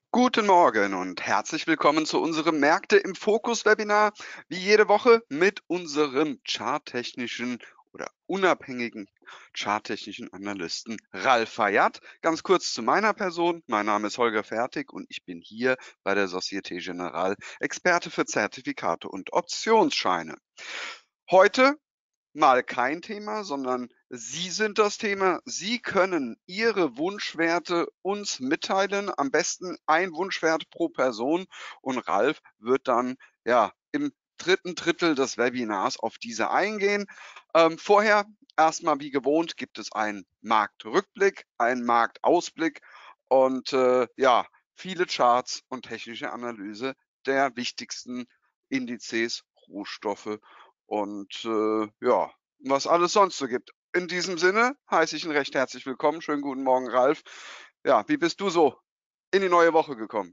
Guten Morgen und herzlich willkommen zu unserem Märkte im Fokus Webinar, wie jede Woche mit unserem charttechnischen oder unabhängigen charttechnischen Analysten Ralf Fayad. Ganz kurz zu meiner Person. Mein Name ist Holger Fertig und ich bin hier bei der Societe Generale Experte für Zertifikate und Optionsscheine. Heute mal kein Thema, sondern Sie sind das Thema. Sie können Ihre Wunschwerte uns mitteilen, am besten ein Wunschwert pro Person und Ralf wird dann, ja, im dritten Drittel des Webinars auf diese eingehen. Vorher erstmal wie gewohnt gibt es einen Marktrückblick, einen Marktausblick und, ja, viele Charts und technische Analyse der wichtigsten Indizes, Rohstoffe und, ja, was alles sonst so gibt. In diesem Sinne heiße ich ihn recht herzlich willkommen. Schönen guten Morgen, Ralf. Ja, wie bist du so in die neue Woche gekommen?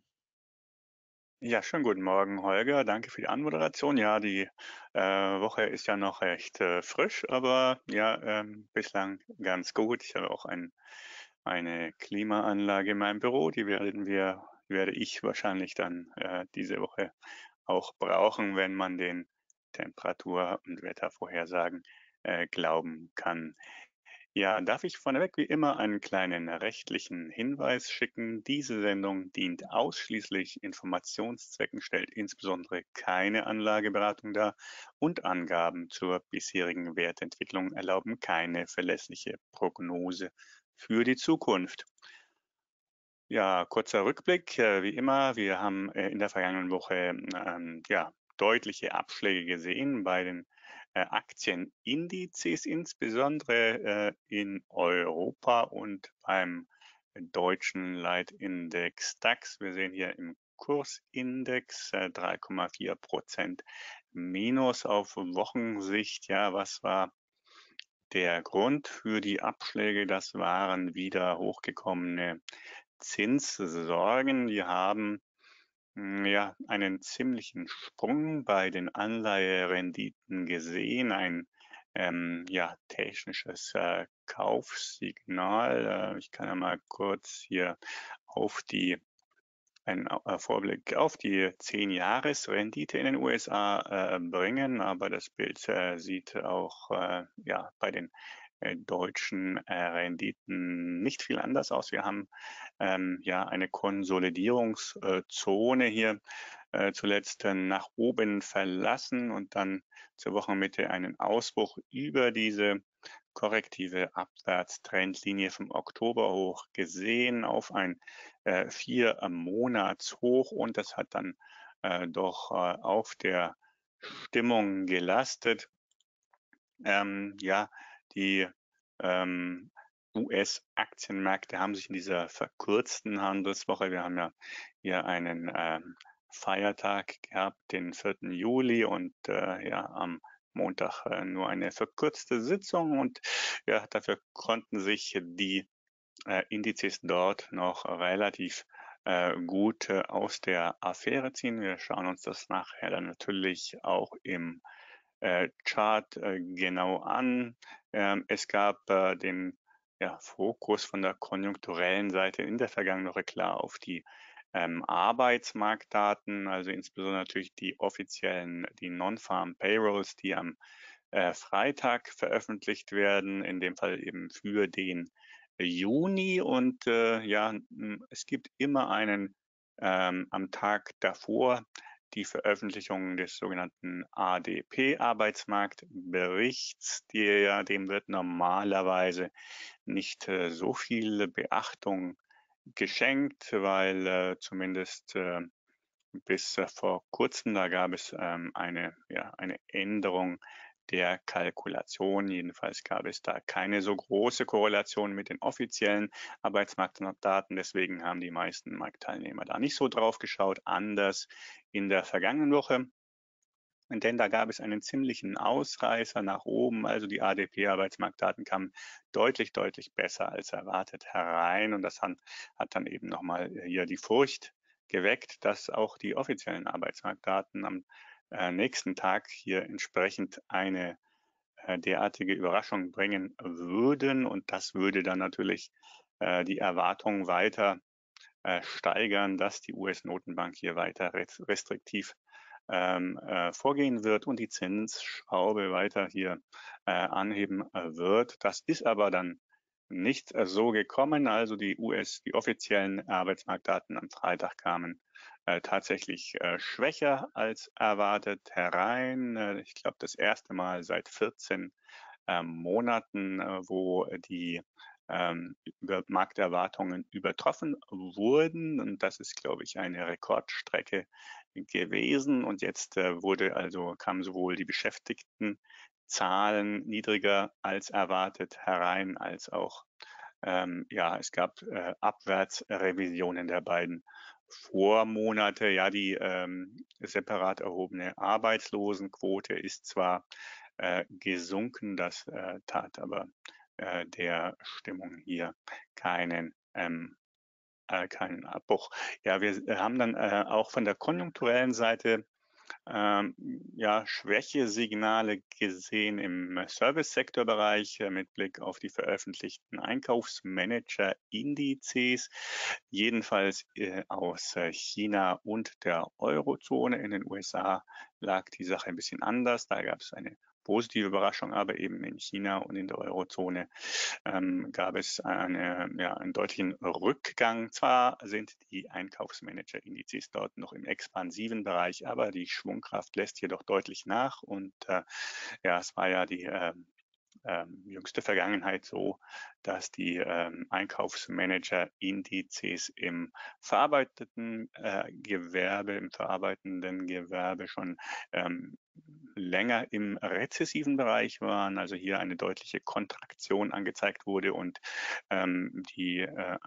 Ja, schönen guten Morgen, Holger. Danke für die Anmoderation. Ja, die Woche ist ja noch recht frisch, aber ja, bislang ganz gut. Ich habe auch eine Klimaanlage in meinem Büro, werde ich wahrscheinlich dann diese Woche auch brauchen, wenn man den Temperatur- und Wettervorhersagen glauben kann. Ja, darf ich vorneweg wie immer einen kleinen rechtlichen Hinweis schicken. Diese Sendung dient ausschließlich Informationszwecken, stellt insbesondere keine Anlageberatung dar und Angaben zur bisherigen Wertentwicklung erlauben keine verlässliche Prognose für die Zukunft. Ja, kurzer Rückblick. Wie immer, wir haben in der vergangenen Woche ja, deutliche Abschläge gesehen bei den Aktienindizes, insbesondere in Europa und beim deutschen Leitindex DAX. Wir sehen hier im Kursindex 3,4% Minus auf Wochensicht. Ja, was war der Grund für die Abschläge? Das waren wieder hochgekommene Zinssorgen. Die haben ja einen ziemlichen Sprung bei den Anleiherenditen gesehen, ein ja, technisches Kaufsignal. Ich kann ja mal kurz hier auf die einen Vorblick auf die 10-Jahres-Rendite in den USA bringen, aber das Bild sieht auch ja, bei den deutschen Renditen nicht viel anders aus. Wir haben ja eine Konsolidierungszone hier zuletzt nach oben verlassen und dann zur Wochenmitte einen Ausbruch über diese korrektive Abwärtstrendlinie vom Oktober hoch gesehen auf ein 4-Monats-Hoch und das hat dann doch auf der Stimmung gelastet. Ja, die ähm, US-Aktienmärkte haben sich in dieser verkürzten Handelswoche, wir haben ja hier einen Feiertag gehabt, den 4. Juli und ja, am Montag nur eine verkürzte Sitzung und ja, dafür konnten sich die Indizes dort noch relativ gut aus der Affäre ziehen. Wir schauen uns das nachher dann natürlich auch im Chart genau an. Es gab den ja, Fokus von der konjunkturellen Seite in der vergangenen Woche klar auf die Arbeitsmarktdaten, also insbesondere natürlich die offiziellen, die Non-Farm Payrolls, die am Freitag veröffentlicht werden, in dem Fall eben für den Juni. Und ja, es gibt immer einen am Tag davor die Veröffentlichung des sogenannten ADP-Arbeitsmarktberichts. Dem wird normalerweise nicht so viel Beachtung geschenkt, weil zumindest bis vor kurzem, da gab es ja, eine Änderung der Kalkulation. Jedenfalls gab es da keine so große Korrelation mit den offiziellen Arbeitsmarktdaten. Deswegen haben die meisten Marktteilnehmer da nicht so drauf geschaut. Anders in der vergangenen Woche. Denn da gab es einen ziemlichen Ausreißer nach oben. Also die ADP-Arbeitsmarktdaten kamen deutlich, deutlich besser als erwartet herein. Und das hat dann eben nochmal hier die Furcht geweckt, dass auch die offiziellen Arbeitsmarktdaten am nächsten Tag hier entsprechend eine derartige Überraschung bringen würden. Und das würde dann natürlich die Erwartungen weiter steigern, dass die US-Notenbank hier weiter restriktiv vorgehen wird und die Zinsschraube weiter hier anheben wird. Das ist aber dann nicht so gekommen. Also die offiziellen Arbeitsmarktdaten am Freitag kamen tatsächlich schwächer als erwartet herein. Ich glaube, das erste Mal seit 14 Monaten, wo die Markterwartungen übertroffen wurden. Und das ist, glaube ich, eine Rekordstrecke gewesen. Und jetzt kamen sowohl die Beschäftigtenzahlen niedriger als erwartet herein, als auch es gab Abwärtsrevisionen der beiden Vormonate. Ja, die separat erhobene Arbeitslosenquote ist zwar gesunken, das tat aber der Stimmung hier keinen Abbruch. Ja, wir haben dann auch von der konjunkturellen Seite ähm, Schwächesignale gesehen im Service-Sektor-Bereich mit Blick auf die veröffentlichten Einkaufsmanager-Indizes, jedenfalls aus China und der Eurozone. In den USA lag die Sache ein bisschen anders. Da gab es eine positive Überraschung, aber eben in China und in der Eurozone gab es einen deutlichen Rückgang. Zwar sind die Einkaufsmanager-Indizes dort noch im expansiven Bereich, aber die Schwungkraft lässt jedoch deutlich nach. Und es war ja die jüngste Vergangenheit so, dass die Einkaufsmanager-Indizes im verarbeitenden Gewerbe schon länger im rezessiven Bereich waren, also hier eine deutliche Kontraktion angezeigt wurde und der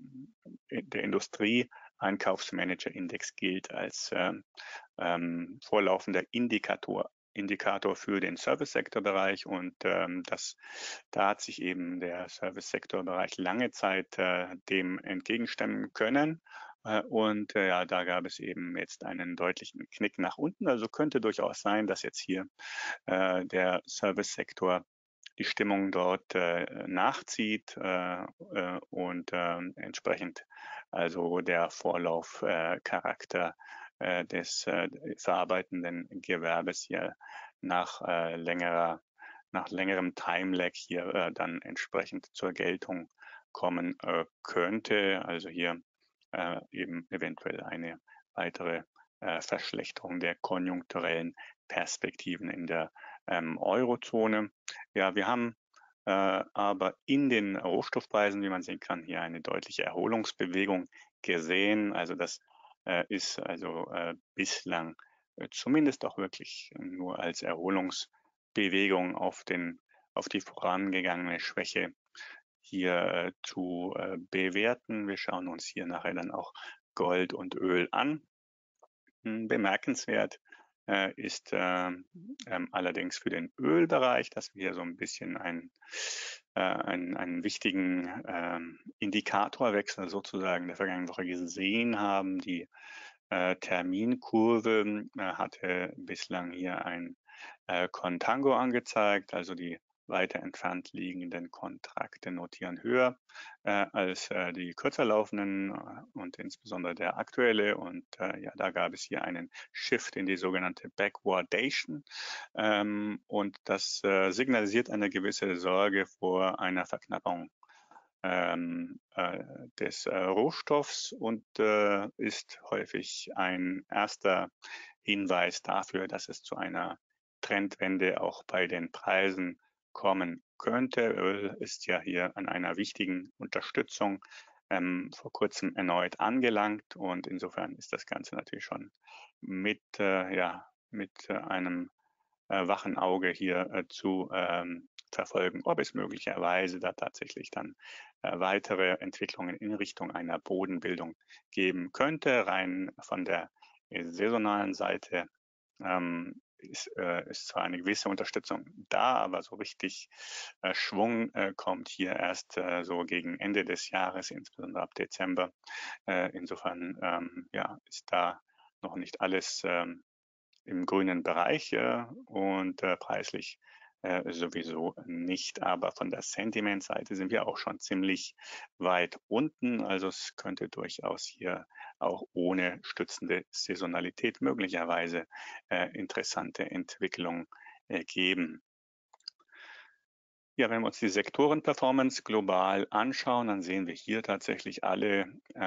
Industrie-Einkaufsmanager-Index gilt als vorlaufender Indikator für den Service-Sektor-Bereich und da hat sich eben der Service-Sektor-Bereich lange Zeit dem entgegenstemmen können. Da gab es eben jetzt einen deutlichen Knick nach unten. Also könnte durchaus sein, dass jetzt hier der Service-Sektor die Stimmung dort nachzieht und entsprechend also der Vorlaufcharakter des verarbeitenden Gewerbes hier nach längerem Time-Lag hier dann entsprechend zur Geltung kommen könnte. Also hier eben eventuell eine weitere Verschlechterung der konjunkturellen Perspektiven in der Eurozone. Ja, wir haben aber in den Rohstoffpreisen, wie man sehen kann, hier eine deutliche Erholungsbewegung gesehen. Also das ist also bislang zumindest auch wirklich nur als Erholungsbewegung auf die vorangegangene Schwäche hier zu bewerten. Wir schauen uns hier nachher dann auch Gold und Öl an. Bemerkenswert ist allerdings für den Ölbereich, dass wir so ein bisschen einen wichtigen Indikatorwechsel sozusagen der vergangenen Woche gesehen haben. Die Terminkurve hatte bislang hier ein Contango angezeigt, also die weiter entfernt liegenden Kontrakte notieren höher als die kürzer laufenden und insbesondere der aktuelle. Und da gab es hier einen Shift in die sogenannte Backwardation. Und das signalisiert eine gewisse Sorge vor einer Verknappung des Rohstoffs und ist häufig ein erster Hinweis dafür, dass es zu einer Trendwende auch bei den Preisen kommen könnte. Öl ist ja hier an einer wichtigen Unterstützung vor kurzem erneut angelangt und insofern ist das Ganze natürlich schon mit einem wachen Auge hier zu verfolgen, ob es möglicherweise da tatsächlich dann weitere Entwicklungen in Richtung einer Bodenbildung geben könnte. Rein von der saisonalen Seite ist zwar eine gewisse Unterstützung da, aber so richtig Schwung kommt hier erst so gegen Ende des Jahres, insbesondere ab Dezember. Insofern ist da noch nicht alles im grünen Bereich und preislich sowieso nicht. Aber von der Sentiment-Seite sind wir auch schon ziemlich weit unten. Also es könnte durchaus hier auch ohne stützende Saisonalität möglicherweise interessante Entwicklungen geben. Ja, wenn wir uns die Sektorenperformance global anschauen, dann sehen wir hier tatsächlich alle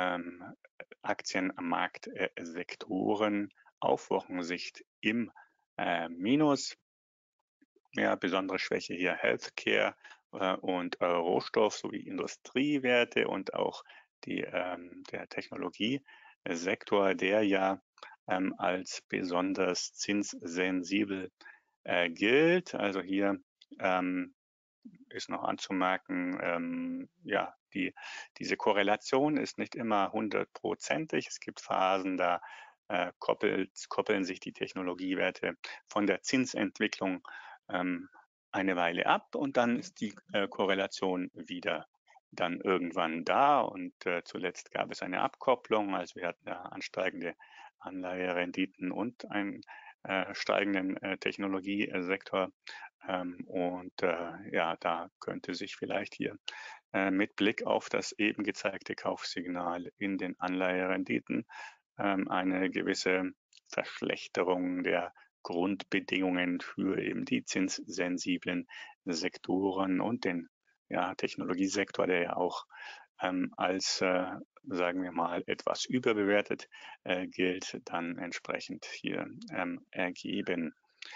Aktienmarktsektoren auf Wochensicht im Minus. Ja, besondere Schwäche hier Healthcare und Rohstoff sowie Industriewerte und auch der Technologiesektor, der ja als besonders zinssensibel gilt. Also hier ist noch anzumerken, ja, diese Korrelation ist nicht immer 100%ig. Es gibt Phasen, da koppeln sich die Technologiewerte von der Zinsentwicklung eine Weile ab und dann ist die Korrelation wieder dann irgendwann da und zuletzt gab es eine Abkopplung, also wir hatten ja ansteigende Anleiherenditen und einen steigenden Technologiesektor und ja, da könnte sich vielleicht hier mit Blick auf das eben gezeigte Kaufsignal in den Anleiherenditen eine gewisse Verschlechterung der Grundbedingungen für eben die zinssensiblen Sektoren und den Technologiesektor, der ja auch als, sagen wir mal, etwas überbewertet gilt, dann entsprechend hier ergeben.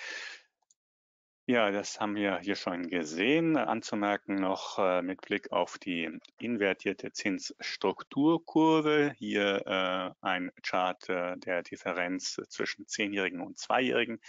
Ja, das haben wir hier schon gesehen. Anzumerken noch mit Blick auf die invertierte Zinsstrukturkurve. Hier ein Chart der Differenz zwischen 10-jährigen und 2-jährigen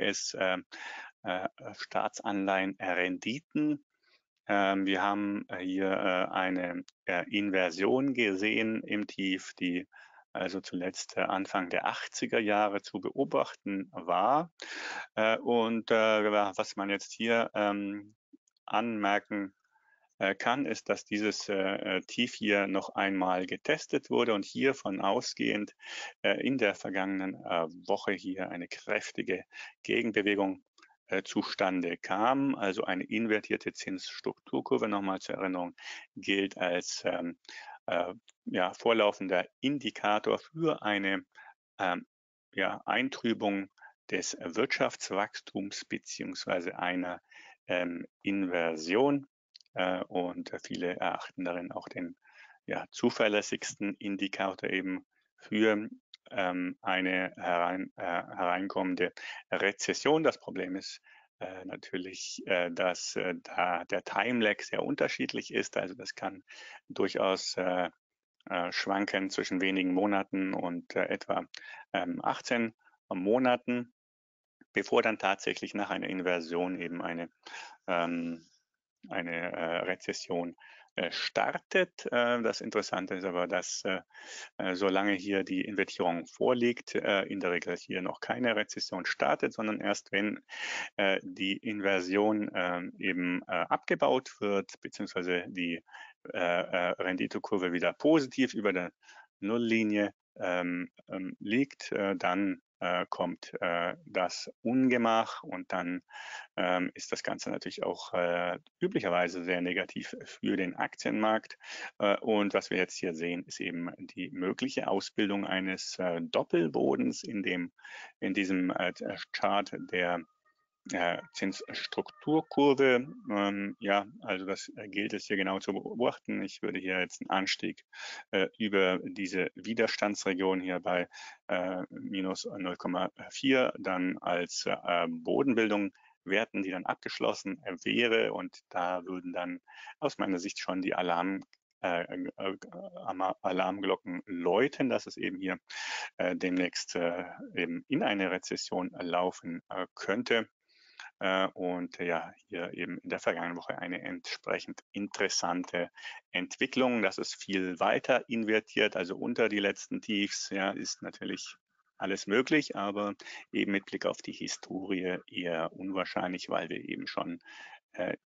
US-Staatsanleihen-Renditen. Wir haben hier eine Inversion gesehen im Tief, die also zuletzt Anfang der 80er Jahre zu beobachten war. Und was man jetzt hier anmerken kann, ist, dass dieses Tief hier noch einmal getestet wurde und hiervon ausgehend in der vergangenen Woche hier eine kräftige Gegenbewegung zustande kam. Also eine invertierte Zinsstrukturkurve, nochmal zur Erinnerung, gilt als vorlaufender Indikator für eine Eintrübung des Wirtschaftswachstums beziehungsweise einer Inversion. Und viele erachten darin auch den zuverlässigsten Indikator eben für eine hereinkommende Rezession. Das Problem ist natürlich, dass da der Time-Lag sehr unterschiedlich ist. Also das kann durchaus schwanken zwischen wenigen Monaten und etwa 18 Monaten, bevor dann tatsächlich nach einer Inversion eben eine Rezession startet. Das Interessante ist aber, dass solange hier die Invertierung vorliegt, in der Regel hier noch keine Rezession startet, sondern erst wenn die Inversion eben abgebaut wird, beziehungsweise die Renditekurve wieder positiv über der Nulllinie liegt, dann kommt das Ungemach und dann ist das Ganze natürlich auch üblicherweise sehr negativ für den Aktienmarkt. Und was wir jetzt hier sehen, ist eben die mögliche Ausbildung eines Doppelbodens in diesem Chart der Zinsstrukturkurve. Ja, also das gilt es hier genau zu beobachten. Ich würde hier jetzt einen Anstieg über diese Widerstandsregion hier bei minus 0,4 dann als Bodenbildung werten, die dann abgeschlossen wäre. Und da würden dann aus meiner Sicht schon die Alarmglocken läuten, dass es eben hier demnächst eben in eine Rezession laufen könnte. Und ja, hier eben in der vergangenen Woche eine entsprechend interessante Entwicklung. Das ist viel weiter invertiert, also unter die letzten Tiefs, ja, ist natürlich alles möglich, aber eben mit Blick auf die Historie eher unwahrscheinlich, weil wir eben schon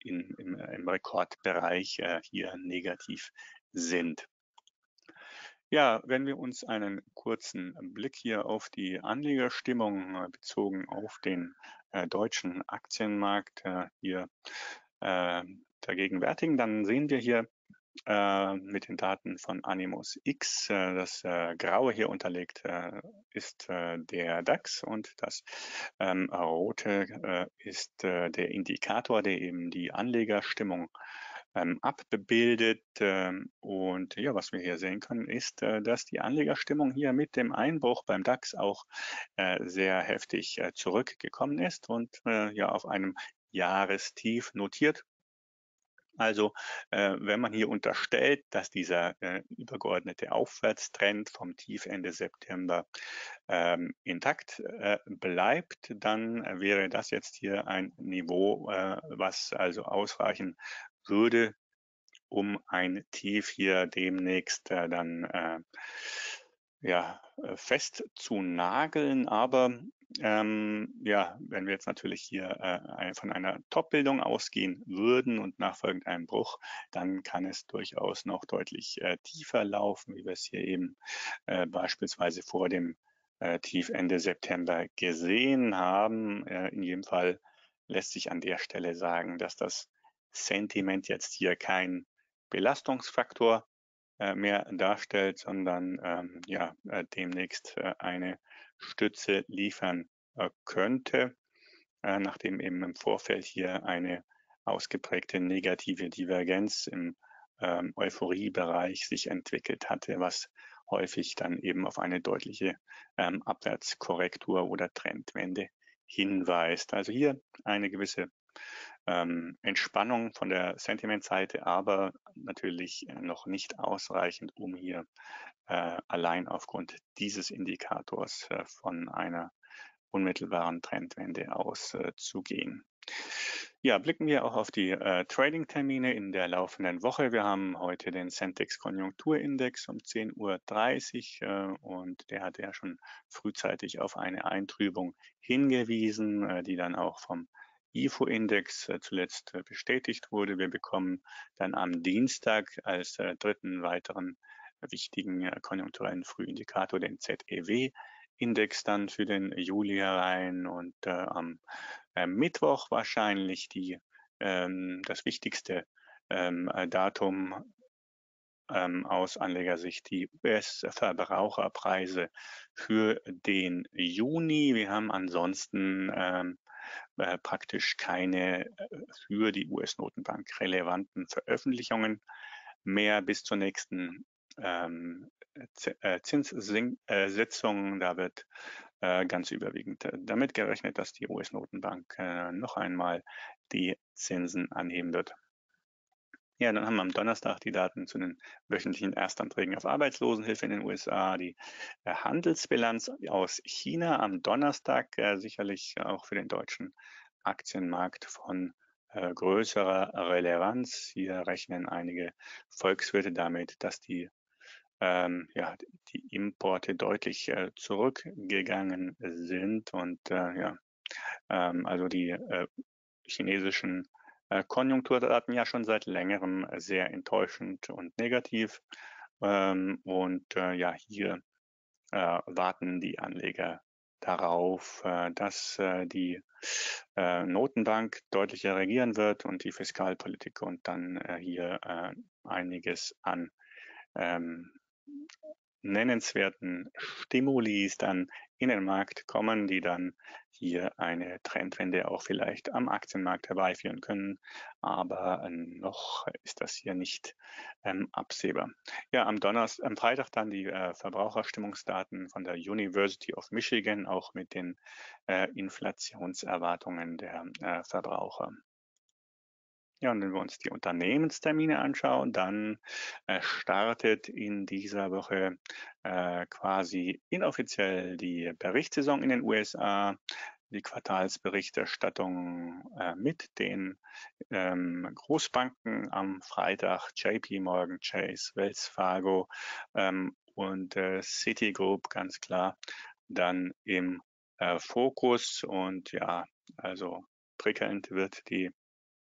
im Rekordbereich hier negativ sind. Ja, wenn wir uns einen kurzen Blick hier auf die Anlegerstimmung bezogen auf den deutschen Aktienmarkt hier vergegenwärtigen, dann sehen wir hier mit den Daten von Animus X. Das Graue hier unterlegt ist der DAX und das Rote ist der Indikator, der eben die Anlegerstimmung abbildet. Und ja, was wir hier sehen können, ist, dass die Anlegerstimmung hier mit dem Einbruch beim DAX auch sehr heftig zurückgekommen ist und ja auf einem Jahrestief notiert. Also, wenn man hier unterstellt, dass dieser übergeordnete Aufwärtstrend vom Tief Ende September intakt bleibt, dann wäre das jetzt hier ein Niveau, was also ausreichen würde, um ein Tief hier demnächst dann ja, fest zu nageln. Aber ja, wenn wir jetzt natürlich hier von einer Top-Bildung ausgehen würden und nachfolgend einem Bruch, dann kann es durchaus noch deutlich tiefer laufen, wie wir es hier eben beispielsweise vor dem Tief Ende September gesehen haben. In jedem Fall lässt sich an der Stelle sagen, dass das Sentiment jetzt hier kein Belastungsfaktor mehr darstellt, sondern ja, demnächst eine Stütze liefern könnte, nachdem eben im Vorfeld hier eine ausgeprägte negative Divergenz im Euphoriebereich sich entwickelt hatte, was häufig dann eben auf eine deutliche Abwärtskorrektur oder Trendwende hinweist. Also hier eine gewisse Entspannung von der Sentimentseite, aber natürlich noch nicht ausreichend, um hier allein aufgrund dieses Indikators von einer unmittelbaren Trendwende auszugehen. Ja, blicken wir auch auf die Trading-Termine in der laufenden Woche. Wir haben heute den Sentex Konjunkturindex um 10:30 Uhr und der hat ja schon frühzeitig auf eine Eintrübung hingewiesen, die dann auch vom IFO-Index zuletzt bestätigt wurde. Wir bekommen dann am Dienstag als dritten weiteren wichtigen konjunkturellen Frühindikator den ZEW-Index dann für den Juli herein und am Mittwoch wahrscheinlich das wichtigste Datum aus Anlegersicht, die US-Verbraucherpreise für den Juni. Wir haben ansonsten praktisch keine für die US-Notenbank relevanten Veröffentlichungen mehr bis zur nächsten Zinssitzung. Da wird ganz überwiegend damit gerechnet, dass die US-Notenbank noch einmal die Zinsen anheben wird. Ja, dann haben wir am Donnerstag die Daten zu den wöchentlichen Erstanträgen auf Arbeitslosenhilfe in den USA, die Handelsbilanz aus China am Donnerstag, sicherlich auch für den deutschen Aktienmarkt von größerer Relevanz. Hier rechnen einige Volkswirte damit, dass ja, die Importe deutlich zurückgegangen sind und ja, also die chinesischen Konjunkturdaten ja schon seit längerem sehr enttäuschend und negativ. Und ja, hier warten die Anleger darauf, dass die Notenbank deutlicher reagieren wird und die Fiskalpolitik und dann hier einiges an ähm, nennenswerten Stimulis dann in den Markt kommen, die dann hier eine Trendwende auch vielleicht am Aktienmarkt herbeiführen können. Aber noch ist das hier nicht absehbar. Ja, am Freitag dann die Verbraucherstimmungsdaten von der University of Michigan, auch mit den Inflationserwartungen der Verbraucher. Ja, und wenn wir uns die Unternehmenstermine anschauen, dann startet in dieser Woche quasi inoffiziell die Berichtssaison in den USA, die Quartalsberichterstattung mit den Großbanken am Freitag, JP Morgan Chase, Wells Fargo und Citigroup ganz klar dann im Fokus. Und ja, also prickelnd wird die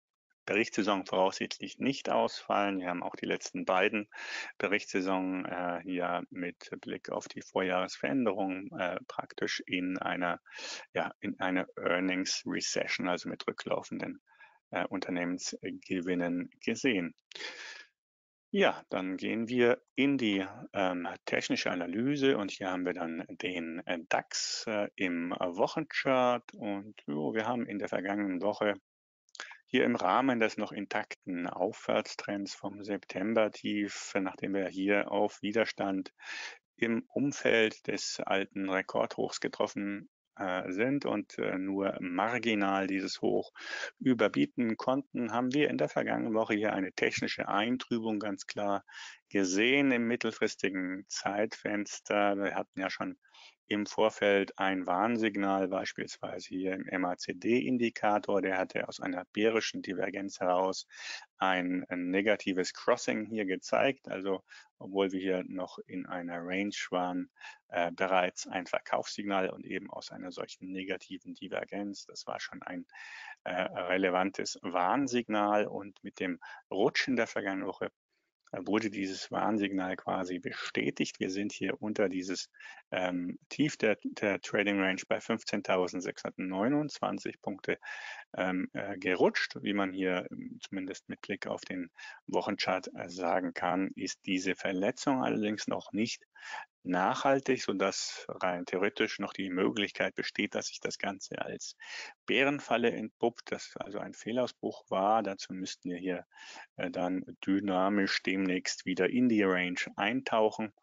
Berichtssaison voraussichtlich nicht ausfallen. Wir haben auch die letzten beiden Berichtssaison hier mit Blick auf die Vorjahresveränderungen praktisch in einer Earnings Recession, also mit rücklaufenden Unternehmensgewinnen gesehen. Ja, dann gehen wir in die technische Analyse und hier haben wir dann den DAX im Wochenchart und wir haben in der vergangenen Woche hier im Rahmen des noch intakten Aufwärtstrends vom September-Tief, nachdem wir hier auf Widerstand im Umfeld des alten Rekordhochs getroffen sind und nur marginal dieses Hoch überbieten konnten, haben wir in der vergangenen Woche hier eine technische Eintrübung ganz klar gesehen im mittelfristigen Zeitfenster. Wir hatten ja schon im Vorfeld ein Warnsignal, beispielsweise hier im MACD-Indikator, der hatte aus einer bärischen Divergenz heraus ein negatives Crossing hier gezeigt, also obwohl wir hier noch in einer Range waren, bereits ein Verkaufssignal und eben aus einer solchen negativen Divergenz. Das war schon ein relevantes Warnsignal und mit dem Rutschen der vergangenen Woche wurde dieses Warnsignal quasi bestätigt. Wir sind hier unter dieses Tief der Trading Range bei 15.629 Punkte gerutscht. Wie man hier zumindest mit Blick auf den Wochenchart sagen kann, ist diese Verletzung allerdings noch nicht nachhaltig, sodass rein theoretisch noch die Möglichkeit besteht, dass sich das Ganze als Bärenfalle entpuppt, das also ein Fehlausbruch war. Dazu müssten wir hier dann dynamisch demnächst wieder in die Range eintauchen.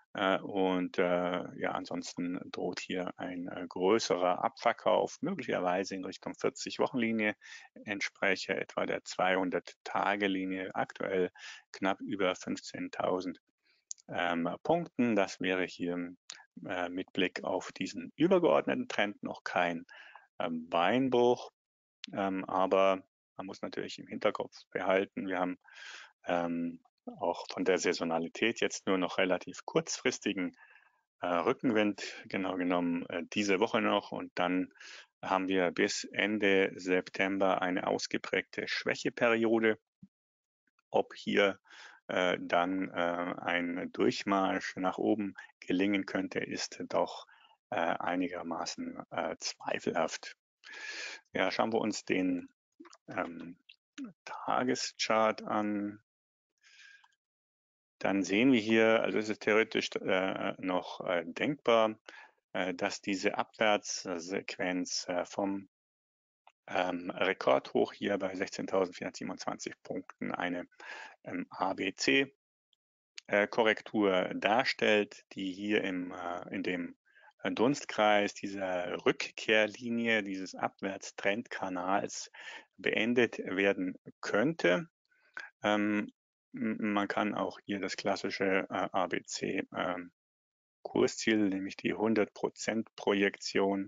Ansonsten droht hier ein größerer Abverkauf, möglicherweise in Richtung 40-Wochen-Linie, entspräche etwa der 200-Tage-Linie, aktuell knapp über 15.000 Punkten. Das wäre hier mit Blick auf diesen übergeordneten Trend noch kein Beinbruch, aber man muss natürlich im Hinterkopf behalten, wir haben auch von der Saisonalität jetzt nur noch relativ kurzfristigen Rückenwind, genau genommen diese Woche noch, und dann haben wir bis Ende September eine ausgeprägte Schwächeperiode. Ob hier dann ein Durchmarsch nach oben gelingen könnte, ist doch einigermaßen zweifelhaft. Ja, schauen wir uns den Tageschart an. Dann sehen wir hier, also es ist theoretisch noch denkbar, dass diese Abwärtssequenz vom Rekordhoch hier bei 16.427 Punkten eine ABC-Korrektur darstellt, die hier in dem Dunstkreis dieser Rückkehrlinie dieses Abwärtstrendkanals beendet werden könnte. Man kann auch hier das klassische ABC Kursziel, nämlich die 100% Projektion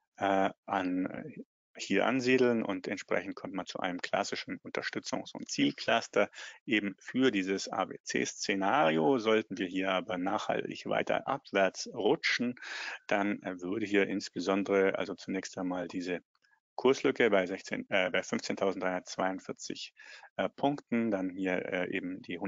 hier ansiedeln, und entsprechend kommt man zu einem klassischen Unterstützungs- und Zielcluster eben für dieses ABC-Szenario. Sollten wir hier aber nachhaltig weiter abwärts rutschen, dann würde hier insbesondere also zunächst einmal diese Kurslücke bei 15.342 Punkten, dann hier eben die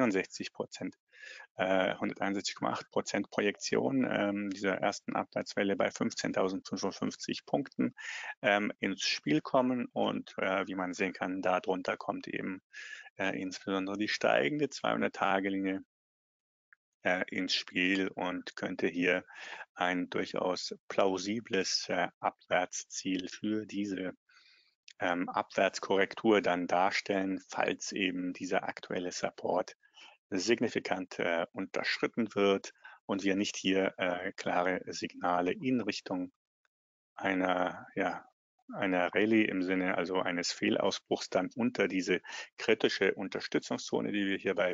161,8% Projektion dieser ersten Abwärtswelle bei 15.055 Punkten ins Spiel kommen, und wie man sehen kann, darunter kommt eben insbesondere die steigende 200-Tage-Linie ins Spiel und könnte hier ein durchaus plausibles Abwärtsziel für diese Abwärtskorrektur dann darstellen, falls eben dieser aktuelle Support signifikant unterschritten wird und wir nicht hier klare Signale in Richtung einer Rallye im Sinne also eines Fehlausbruchs dann unter diese kritische Unterstützungszone, die wir hier bei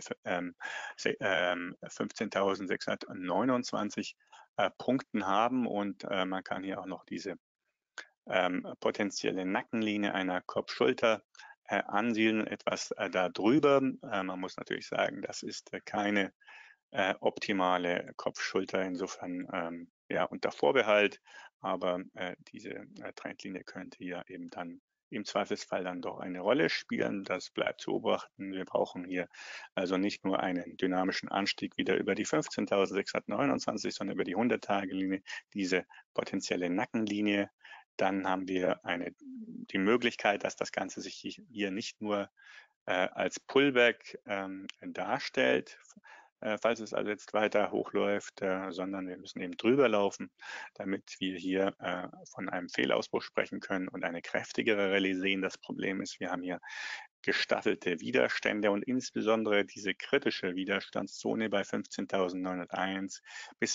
15.629 Punkten haben, und man kann hier auch noch diese potenzielle Nackenlinie einer Kopf-Schulter ansiedeln, etwas darüber. Man muss natürlich sagen, das ist keine optimale Kopf-Schulter, insofern unter Vorbehalt, aber diese Trendlinie könnte hier eben dann im Zweifelsfall dann doch eine Rolle spielen. Das bleibt zu beobachten. Wir brauchen hier also nicht nur einen dynamischen Anstieg wieder über die 15.629, sondern über die 100-Tage-Linie, diese potenzielle Nackenlinie. Dann haben wir die Möglichkeit, dass das Ganze sich hier nicht nur als Pullback darstellt, falls es also jetzt weiter hochläuft, sondern wir müssen eben drüber laufen, damit wir hier von einem Fehlausbruch sprechen können und eine kräftigere Rallye sehen. Das Problem ist, wir haben hier gestaffelte Widerstände und insbesondere diese kritische Widerstandszone bei 15.901 bis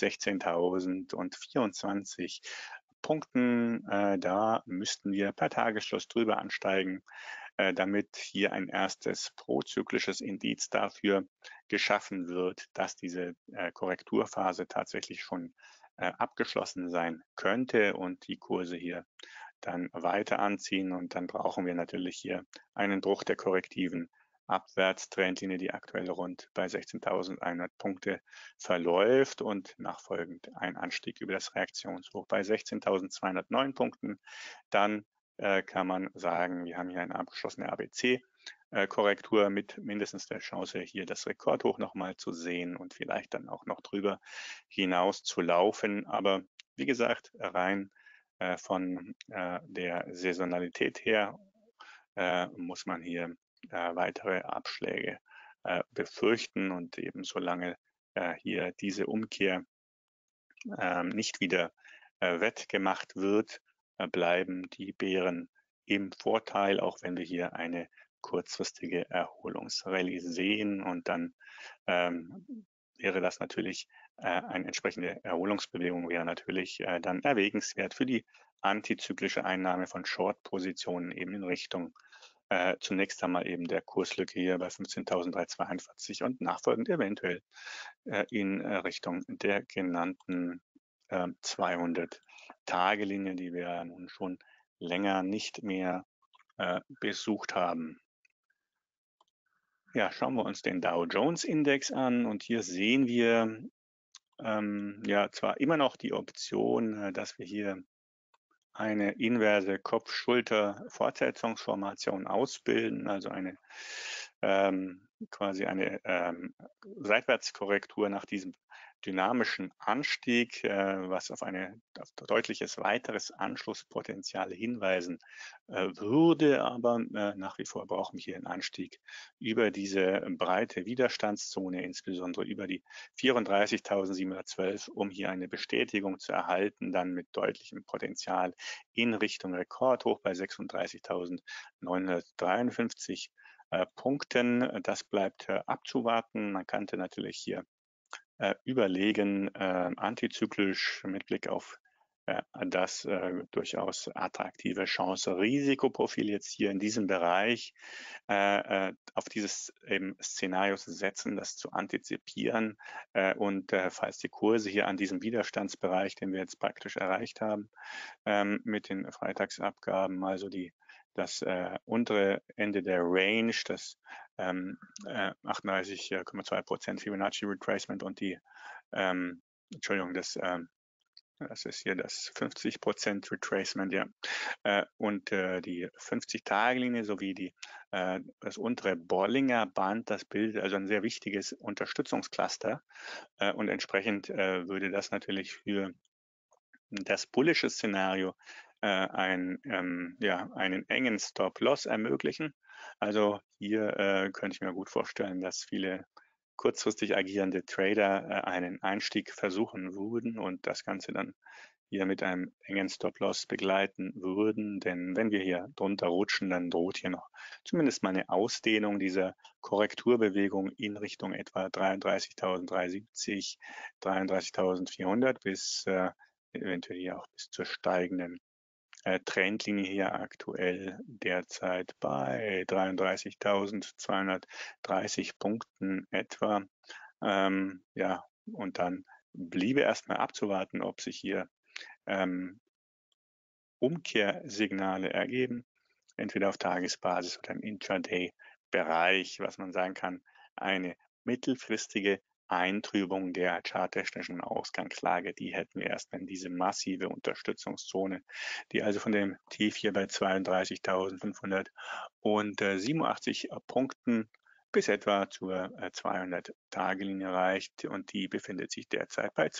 16.024 Punkten. Da müssten wir per Tagesschluss drüber ansteigen, damit hier ein erstes prozyklisches Indiz dafür geschaffen wird, dass diese Korrekturphase tatsächlich schon abgeschlossen sein könnte und die Kurse hier dann weiter anziehen. Und dann brauchen wir natürlich hier einen Bruch der korrektiven Abwärtstrendlinie, die aktuell rund bei 16.100 Punkte verläuft und nachfolgend ein Anstieg über das Reaktionshoch bei 16.209 Punkten. Dann kann man sagen, wir haben hier eine abgeschlossene ABC-Korrektur mit mindestens der Chance, hier das Rekordhoch nochmal zu sehen und vielleicht dann auch noch drüber hinaus zu laufen. Aber wie gesagt, rein von der Saisonalität her muss man hier weitere Abschläge befürchten und eben solange hier diese Umkehr nicht wieder wettgemacht wird, bleiben die Bären im Vorteil, auch wenn wir hier eine kurzfristige Erholungsrallye sehen und dann wäre das natürlich eine entsprechende Erholungsbewegung wäre natürlich dann erwägenswert für die antizyklische Einnahme von Short-Positionen eben in Richtung zunächst einmal eben der Kurslücke hier bei 15.342 und nachfolgend eventuell in Richtung der genannten 200-Tage-Linie, die wir ja nun schon länger nicht mehr besucht haben. Ja, schauen wir uns den Dow Jones Index an und hier sehen wir ja zwar immer noch die Option, dass wir hier eine inverse Kopf-Schulter-Fortsetzungsformation ausbilden, also eine quasi eine Seitwärtskorrektur nach diesem dynamischen Anstieg, was auf deutliches weiteres Anschlusspotenzial hinweisen würde. Aber nach wie vor brauchen wir hier einen Anstieg über diese breite Widerstandszone, insbesondere über die 34.712, um hier eine Bestätigung zu erhalten, dann mit deutlichem Potenzial in Richtung Rekordhoch bei 36.953 Punkten. Das bleibt abzuwarten. Man könnte natürlich hier überlegen, antizyklisch mit Blick auf das durchaus attraktive Chance-Risikoprofil jetzt hier in diesem Bereich auf dieses eben Szenario zu setzen, das zu antizipieren und falls die Kurse hier an diesem Widerstandsbereich, den wir jetzt praktisch erreicht haben, mit den Freitagsabgaben, also das untere Ende der Range, das 38,2% Fibonacci Retracement und Entschuldigung, das ist hier das 50% Retracement, ja. Und die 50-Tage-Linie sowie das untere Bollinger Band, das bildet also ein sehr wichtiges Unterstützungscluster. Und entsprechend würde das natürlich für das bullische Szenario einen engen Stop-Loss ermöglichen. Also hier könnte ich mir gut vorstellen, dass viele kurzfristig agierende Trader einen Einstieg versuchen würden und das Ganze dann hier mit einem engen Stop-Loss begleiten würden. Denn wenn wir hier drunter rutschen, dann droht hier noch zumindest mal eine Ausdehnung dieser Korrekturbewegung in Richtung etwa 33.370, 33.400 bis eventuell hier auch bis zur steigenden Trendlinie hier aktuell derzeit bei 33.230 Punkten etwa. Ja, und dann bliebe erstmal abzuwarten, ob sich hier Umkehrsignale ergeben, entweder auf Tagesbasis oder im Intraday-Bereich, was man sagen kann, eine mittelfristige Eintrübung der charttechnischen Ausgangslage, die hätten wir erst, wenn diese massive Unterstützungszone, die also von dem Tief hier bei 32.587 Punkten bis etwa zur 200-Tage-Linie reicht, und die befindet sich derzeit bei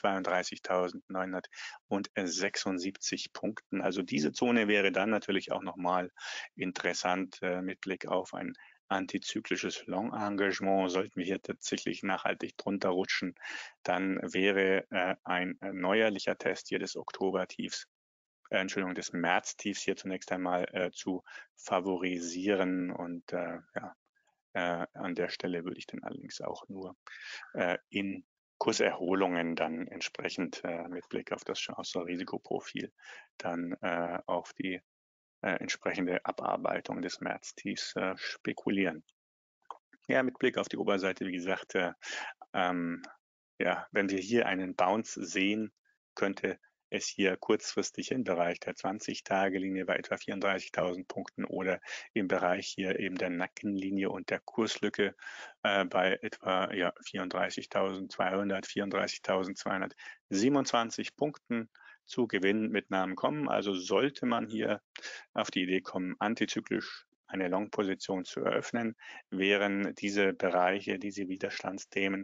32.976 Punkten. Also diese Zone wäre dann natürlich auch nochmal interessant mit Blick auf ein antizyklisches Long-Engagement. Sollten wir hier tatsächlich nachhaltig drunter rutschen, dann wäre ein neuerlicher Test hier des Oktobertiefs, des Märztiefs hier zunächst einmal zu favorisieren, und an der Stelle würde ich dann allerdings auch nur in Kurserholungen dann entsprechend mit Blick auf das Chance-Risikoprofil dann auf die entsprechende Abarbeitung des Märztiefs spekulieren. Ja, mit Blick auf die Oberseite, wie gesagt, wenn wir hier einen Bounce sehen, könnte es hier kurzfristig im Bereich der 20-Tage-Linie bei etwa 34.000 Punkten oder im Bereich hier eben der Nackenlinie und der Kurslücke bei etwa 34.200, 34.227 Punkten zu Gewinnmitnahmen kommen. Also sollte man hier auf die Idee kommen, antizyklisch eine Long-Position zu eröffnen, wären diese Bereiche, diese Widerstandsthemen,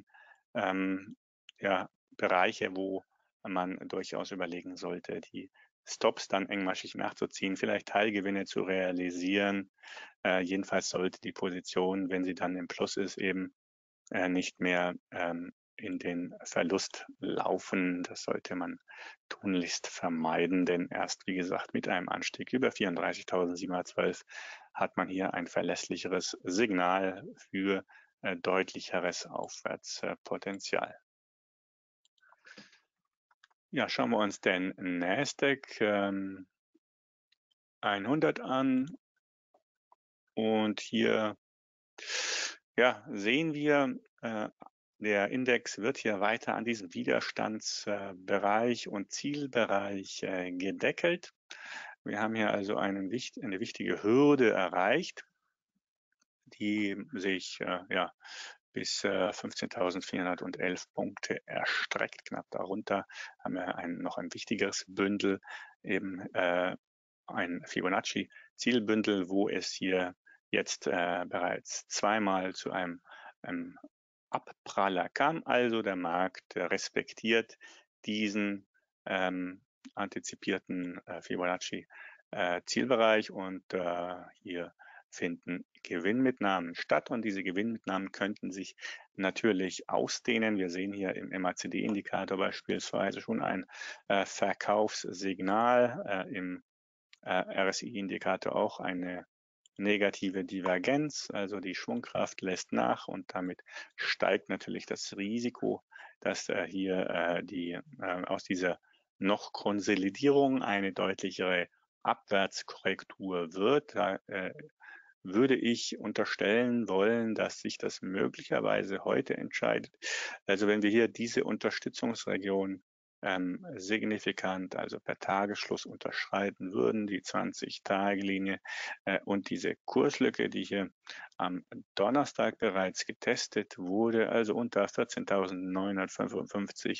Bereiche, wo man durchaus überlegen sollte, die Stops dann engmaschig nachzuziehen, vielleicht Teilgewinne zu realisieren. Jedenfalls sollte die Position, wenn sie dann im Plus ist, eben nicht mehr in den Verlust laufen. Das sollte man tunlichst vermeiden, denn erst, wie gesagt, mit einem Anstieg über 34.712 hat man hier ein verlässlicheres Signal für deutlicheres Aufwärtspotenzial. Ja, schauen wir uns den Nasdaq 100 an, und hier sehen wir, der Index wird hier weiter an diesem Widerstandsbereich und Zielbereich gedeckelt. Wir haben hier also eine wichtige Hürde erreicht, die sich bis 15.411 Punkte erstreckt. Knapp darunter haben wir noch ein wichtigeres Bündel, eben ein Fibonacci-Zielbündel, wo es hier jetzt bereits zweimal zu einem Abpraller kam. Also der Markt respektiert diesen antizipierten Fibonacci-Zielbereich, und hier finden Gewinnmitnahmen statt, und diese Gewinnmitnahmen könnten sich natürlich ausdehnen. Wir sehen hier im MACD-Indikator beispielsweise schon ein Verkaufssignal, im RSI-Indikator auch eine negative Divergenz, also die Schwungkraft lässt nach, und damit steigt natürlich das Risiko, dass hier aus dieser noch Konsolidierung eine deutlichere Abwärtskorrektur wird. Da würde ich unterstellen wollen, dass sich das möglicherweise heute entscheidet. Also wenn wir hier diese Unterstützungsregion signifikant, also per Tagesschluss unterschreiten würden, die 20-Tage-Linie und diese Kurslücke, die hier am Donnerstag bereits getestet wurde, also unter 14.955,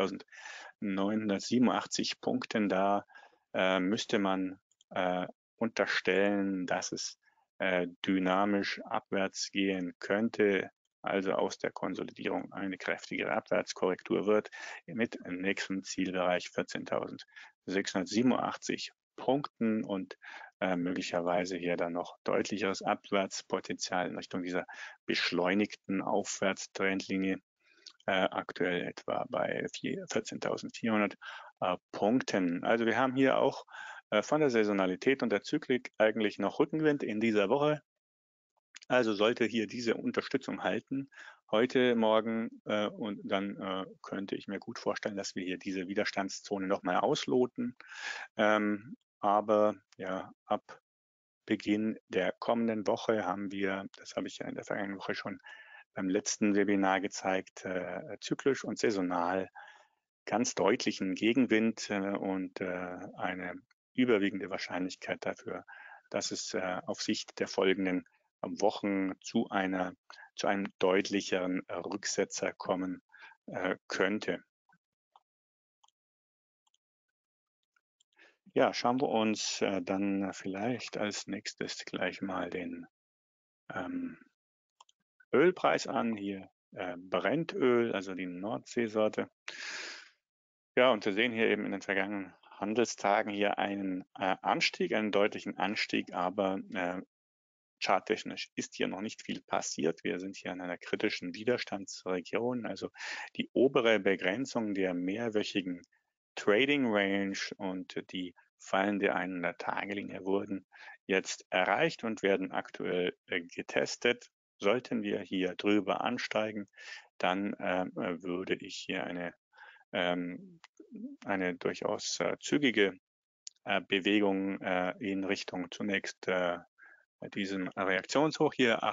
14.987 Punkten, da müsste man unterstellen, dass es dynamisch abwärts gehen könnte, also aus der Konsolidierung eine kräftigere Abwärtskorrektur wird, mit im nächsten Zielbereich 14.687 Punkten und möglicherweise hier dann noch deutlicheres Abwärtspotenzial in Richtung dieser beschleunigten Aufwärtstrendlinie, aktuell etwa bei 14.400 Punkten. Also wir haben hier auch von der Saisonalität und der Zyklik eigentlich noch Rückenwind in dieser Woche. Also sollte hier diese Unterstützung halten, heute, morgen, und dann könnte ich mir gut vorstellen, dass wir hier diese Widerstandszone nochmal ausloten. Aber ja, ab Beginn der kommenden Woche haben wir, das habe ich ja in der vergangenen Woche schon beim letzten Webinar gezeigt, zyklisch und saisonal ganz deutlichen Gegenwind und eine überwiegende Wahrscheinlichkeit dafür, dass es auf Sicht der folgenden Wochen zu einem deutlicheren Rücksetzer kommen könnte. Ja, schauen wir uns dann vielleicht als nächstes gleich mal den Ölpreis an. Hier Brennöl, also die Nordseesorte. Ja, und wir sehen hier eben in den vergangenen Handelstagen hier einen Anstieg, einen deutlichen Anstieg, aber charttechnisch ist hier noch nicht viel passiert. Wir sind hier in einer kritischen Widerstandsregion, also die obere Begrenzung der mehrwöchigen Trading Range und die fallende 100-Tage-Linie wurden jetzt erreicht und werden aktuell getestet. Sollten wir hier drüber ansteigen, dann würde ich hier eine durchaus zügige Bewegung in Richtung zunächst diesem Reaktionshoch hier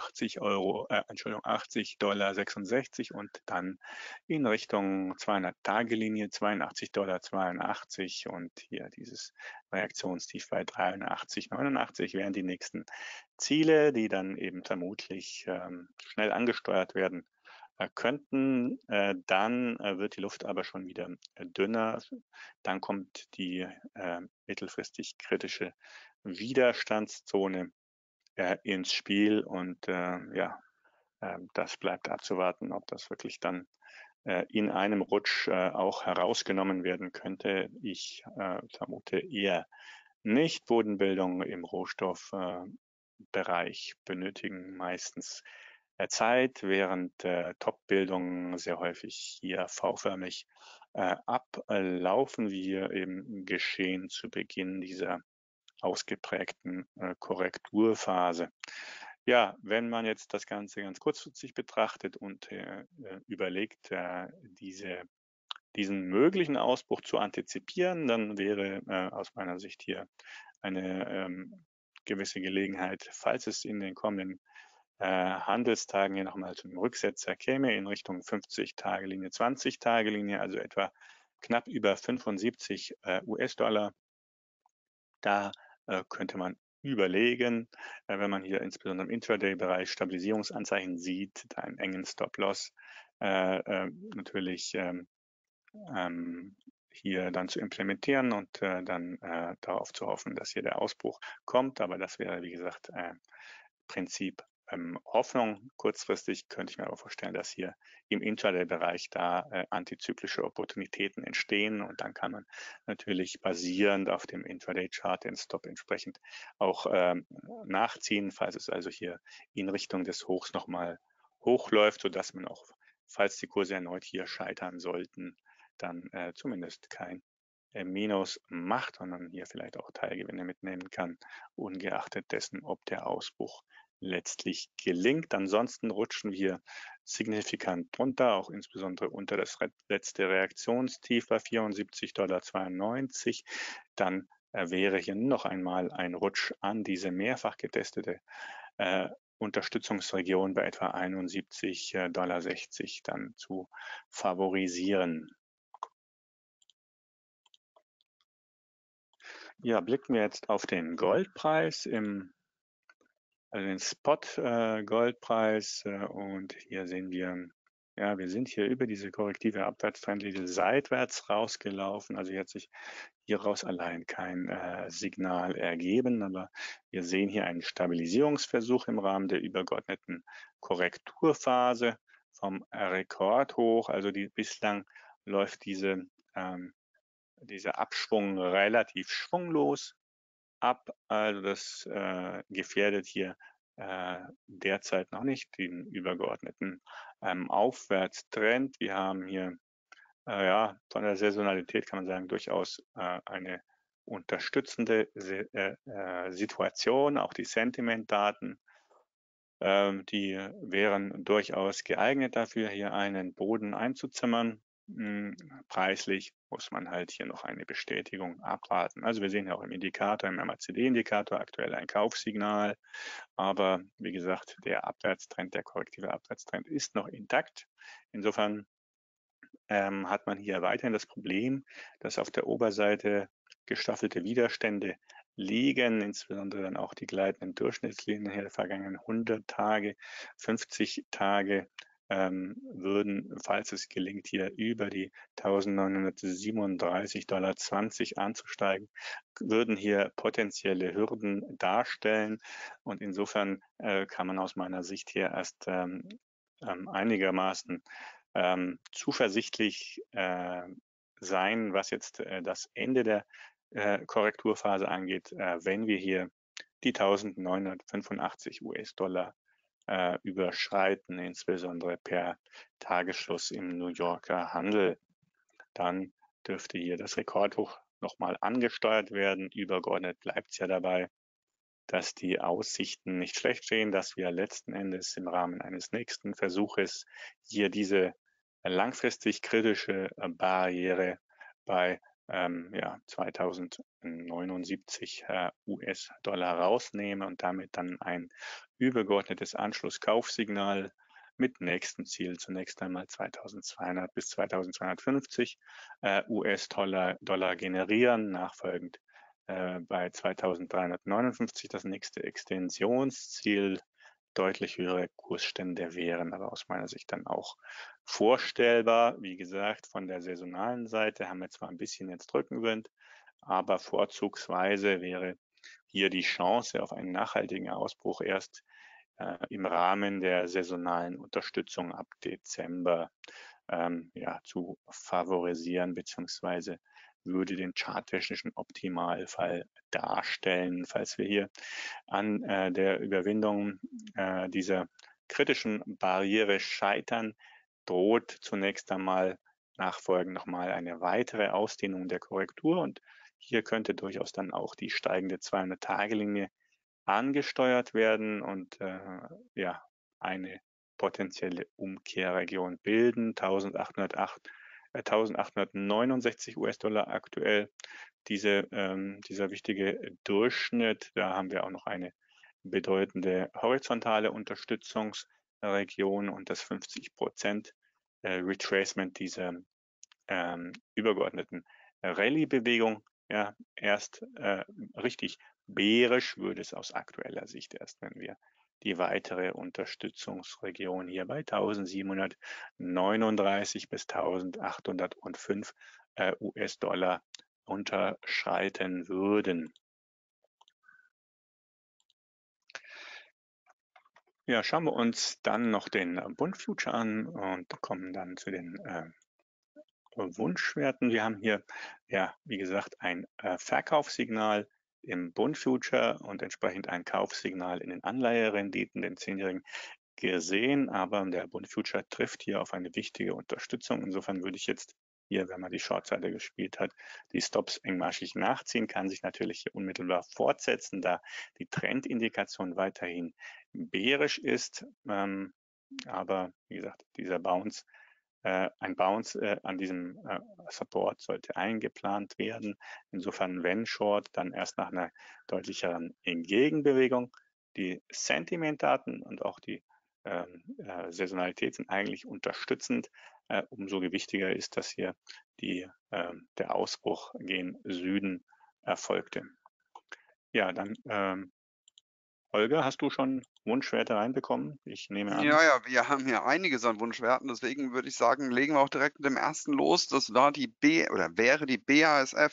80 $, und dann in Richtung 200-Tage-Linie 82,82 $ und hier dieses Reaktionstief bei 83,89 wären die nächsten Ziele, die dann eben vermutlich schnell angesteuert werden könnten. Dann wird die Luft aber schon wieder dünner. Dann kommt die mittelfristig kritische Widerstandszone ins Spiel und das bleibt abzuwarten, ob das wirklich dann in einem Rutsch auch herausgenommen werden könnte. Ich vermute eher nicht. Bodenbildung im Rohstoffbereich benötigen meistens Zeit, während Top-Bildungen sehr häufig hier V-förmig ablaufen, wie eben geschehen zu Beginn dieser ausgeprägten Korrekturphase. Ja, wenn man jetzt das Ganze ganz kurzfristig betrachtet und überlegt, diesen möglichen Ausbruch zu antizipieren, dann wäre aus meiner Sicht hier eine gewisse Gelegenheit, falls es in den kommenden Handelstagen hier nochmal zu einem Rücksetzer käme in Richtung 50-Tage-Linie, 20-Tage-Linie, also etwa knapp über 75 US-Dollar. Da könnte man überlegen, wenn man hier insbesondere im Intraday-Bereich Stabilisierungsanzeichen sieht, da einen engen Stop-Loss natürlich hier dann zu implementieren und dann darauf zu hoffen, dass hier der Ausbruch kommt. Aber das wäre, wie gesagt, Prinzip Hoffnung. Kurzfristig könnte ich mir aber vorstellen, dass hier im Intraday-Bereich da antizyklische Opportunitäten entstehen und dann kann man natürlich basierend auf dem Intraday-Chart den Stop entsprechend auch nachziehen, falls es also hier in Richtung des Hochs nochmal hochläuft, sodass man auch, falls die Kurse erneut hier scheitern sollten, dann zumindest kein Minus macht, sondern hier vielleicht auch Teilgewinne mitnehmen kann, ungeachtet dessen, ob der Ausbruch letztlich gelingt. Ansonsten rutschen wir signifikant drunter, auch insbesondere unter das letzte Reaktionstief bei 74,92 $. Dann wäre hier noch einmal ein Rutsch an diese mehrfach getestete Unterstützungsregion bei etwa 71,60 $ dann zu favorisieren. Ja, blicken wir jetzt auf den Goldpreis also den Spot-Goldpreis und hier sehen wir, ja, wir sind hier über diese korrektive Abwärtstrendlinie seitwärts rausgelaufen. Also hier hat sich hieraus allein kein Signal ergeben, aber wir sehen hier einen Stabilisierungsversuch im Rahmen der übergeordneten Korrekturphase vom Rekordhoch. Also bislang läuft dieser Abschwung relativ schwunglos ab. Also das gefährdet hier derzeit noch nicht den übergeordneten Aufwärtstrend. Wir haben hier von der Saisonalität kann man sagen durchaus eine unterstützende Situation. Auch die Sentimentdaten, die wären durchaus geeignet dafür, hier einen Boden einzuzimmern. Preislich muss man halt hier noch eine Bestätigung abwarten. Also wir sehen ja auch im Indikator, im MACD-Indikator aktuell ein Kaufsignal, aber wie gesagt, der Abwärtstrend, der korrektive Abwärtstrend ist noch intakt. Insofern hat man hier weiterhin das Problem, dass auf der Oberseite gestaffelte Widerstände liegen, insbesondere dann auch die gleitenden Durchschnittslinien hier der vergangenen 100 Tage, 50 Tage würden, falls es gelingt, hier über die 1937,20 $ anzusteigen, würden hier potenzielle Hürden darstellen. Und insofern kann man aus meiner Sicht hier erst einigermaßen zuversichtlich sein, was jetzt das Ende der Korrekturphase angeht, wenn wir hier die 1985 US-Dollar überschreiten, insbesondere per Tagesschluss im New Yorker Handel. Dann dürfte hier das Rekordhoch nochmal angesteuert werden. Übergeordnet bleibt es ja dabei, dass die Aussichten nicht schlecht stehen, dass wir letzten Endes im Rahmen eines nächsten Versuches hier diese langfristig kritische Barriere bei 2079 US-Dollar rausnehme und damit dann ein übergeordnetes Anschlusskaufsignal mit nächstem Ziel zunächst einmal 2200 bis 2250 US-Dollar generieren, nachfolgend bei 2359 das nächste Extensionsziel. Deutlich höhere Kursstände wären aber aus meiner Sicht dann auch vorstellbar. Wie gesagt, von der saisonalen Seite haben wir zwar ein bisschen jetzt Rückenwind, aber vorzugsweise wäre hier die Chance auf einen nachhaltigen Ausbruch erst im Rahmen der saisonalen Unterstützung ab Dezember zu favorisieren, beziehungsweise würde den charttechnischen Optimalfall darstellen, falls wir hier an der Überwindung dieser kritischen Barriere scheitern, droht zunächst einmal nachfolgend nochmal eine weitere Ausdehnung der Korrektur und hier könnte durchaus dann auch die steigende 200-Tage-Linie angesteuert werden und eine potenzielle Umkehrregion bilden. 1869 US-Dollar aktuell. Dieser wichtige Durchschnitt, da haben wir auch noch eine bedeutende horizontale Unterstützungsregion und das 50% Retracement dieser übergeordneten Rallye-Bewegung. Ja, erst richtig bärisch würde es aus aktueller Sicht erst, wenn wir die weitere Unterstützungsregion hier bei 1739 bis 1805 US-Dollar unterschreiten würden. Ja, schauen wir uns dann noch den Bund Future an und kommen dann zu den Wunschwerten. Wir haben hier, wie gesagt, ein Verkaufssignal im Bund Future und entsprechend ein Kaufsignal in den Anleiherenditen, den 10-jährigen, gesehen, aber der Bund Future trifft hier auf eine wichtige Unterstützung. Insofern würde ich jetzt hier, wenn man die Shortseite gespielt hat, die Stops engmaschig nachziehen, kann sich natürlich hier unmittelbar fortsetzen, da die Trendindikation weiterhin bärisch ist. Aber wie gesagt, dieser Bounce, ein Bounce an diesem Support sollte eingeplant werden. Insofern, wenn Short, dann erst nach einer deutlicheren Gegenbewegung. Die Sentiment-Daten und auch die Saisonalität sind eigentlich unterstützend. Umso gewichtiger ist, dass hier der Ausbruch gen Süden erfolgte. Ja, dann Holger, hast du schon Wunschwerte reinbekommen? Ich nehme an. Ja, wir haben hier einiges an Wunschwerten, deswegen würde ich sagen, legen wir auch direkt mit dem ersten los. Das war die wäre die BASF.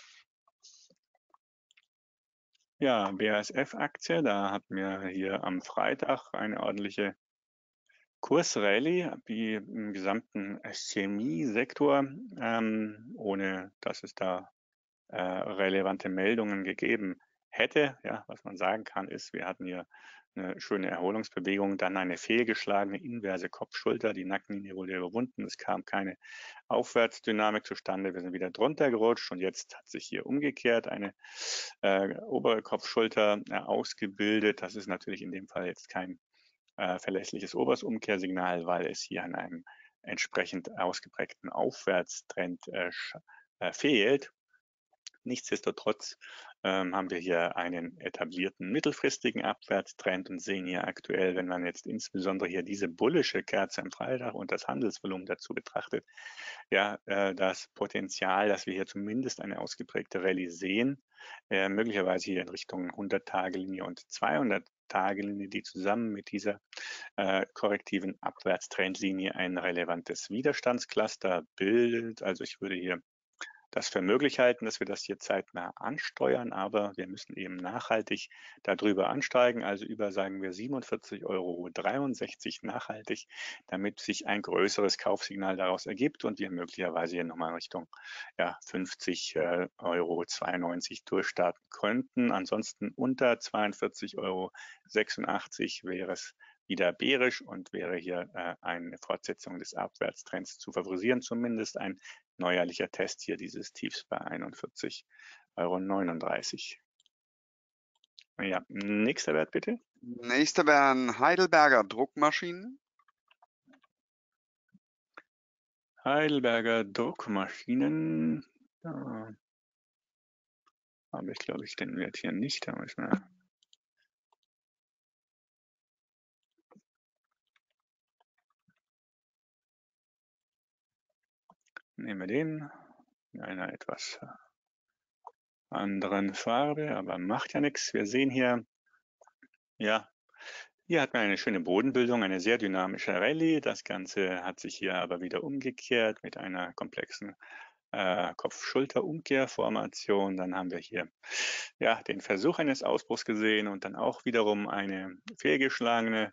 Ja, BASF-Aktie, da hatten wir hier am Freitag eine ordentliche Kursrallye wie im gesamten Chemiesektor, ohne dass es da relevante Meldungen gegeben hätte. Ja, was man sagen kann, ist, wir hatten hier eine schöne Erholungsbewegung, dann eine fehlgeschlagene inverse Kopfschulter, die Nackenlinie wurde überwunden, es kam keine Aufwärtsdynamik zustande, wir sind wieder drunter gerutscht und jetzt hat sich hier umgekehrt eine obere Kopfschulter ausgebildet. Das ist natürlich in dem Fall jetzt kein verlässliches oberes Umkehrsignal, weil es hier an einem entsprechend ausgeprägten Aufwärtstrend fehlt. Nichtsdestotrotz haben wir hier einen etablierten mittelfristigen Abwärtstrend und sehen hier aktuell, wenn man jetzt insbesondere hier diese bullische Kerze am Freitag und das Handelsvolumen dazu betrachtet, das Potenzial, dass wir hier zumindest eine ausgeprägte Rallye sehen, möglicherweise hier in Richtung 100-Tage-Linie und Tageslinie, die zusammen mit dieser korrektiven Abwärtstrendlinie ein relevantes Widerstandscluster bildet. Also ich würde hier das für möglich halten, dass wir das hier zeitnah ansteuern, aber wir müssen eben nachhaltig darüber ansteigen, also über, sagen wir, 47,63 € nachhaltig, damit sich ein größeres Kaufsignal daraus ergibt und wir möglicherweise hier nochmal Richtung 50,92 € durchstarten könnten. Ansonsten unter 42,86 € wäre es wieder bärisch und wäre hier eine Fortsetzung des Abwärtstrends zu favorisieren, zumindest ein neuerlicher Test hier dieses Tiefs bei 41,39 €. Ja, nächster Wert bitte. Nächster wären Heidelberger Druckmaschinen. Heidelberger Druckmaschinen. Da habe ich, glaube ich, den Wert hier nicht. Da müssen wir nehmen wir den in einer etwas anderen Farbe, aber macht ja nichts. Wir sehen hier, ja, hier hat man eine schöne Bodenbildung, eine sehr dynamische Rallye. Das Ganze hat sich hier aber wieder umgekehrt mit einer komplexen Kopf-Schulter-Umkehrformation. Dann haben wir hier den Versuch eines Ausbruchs gesehen und dann auch wiederum eine fehlgeschlagene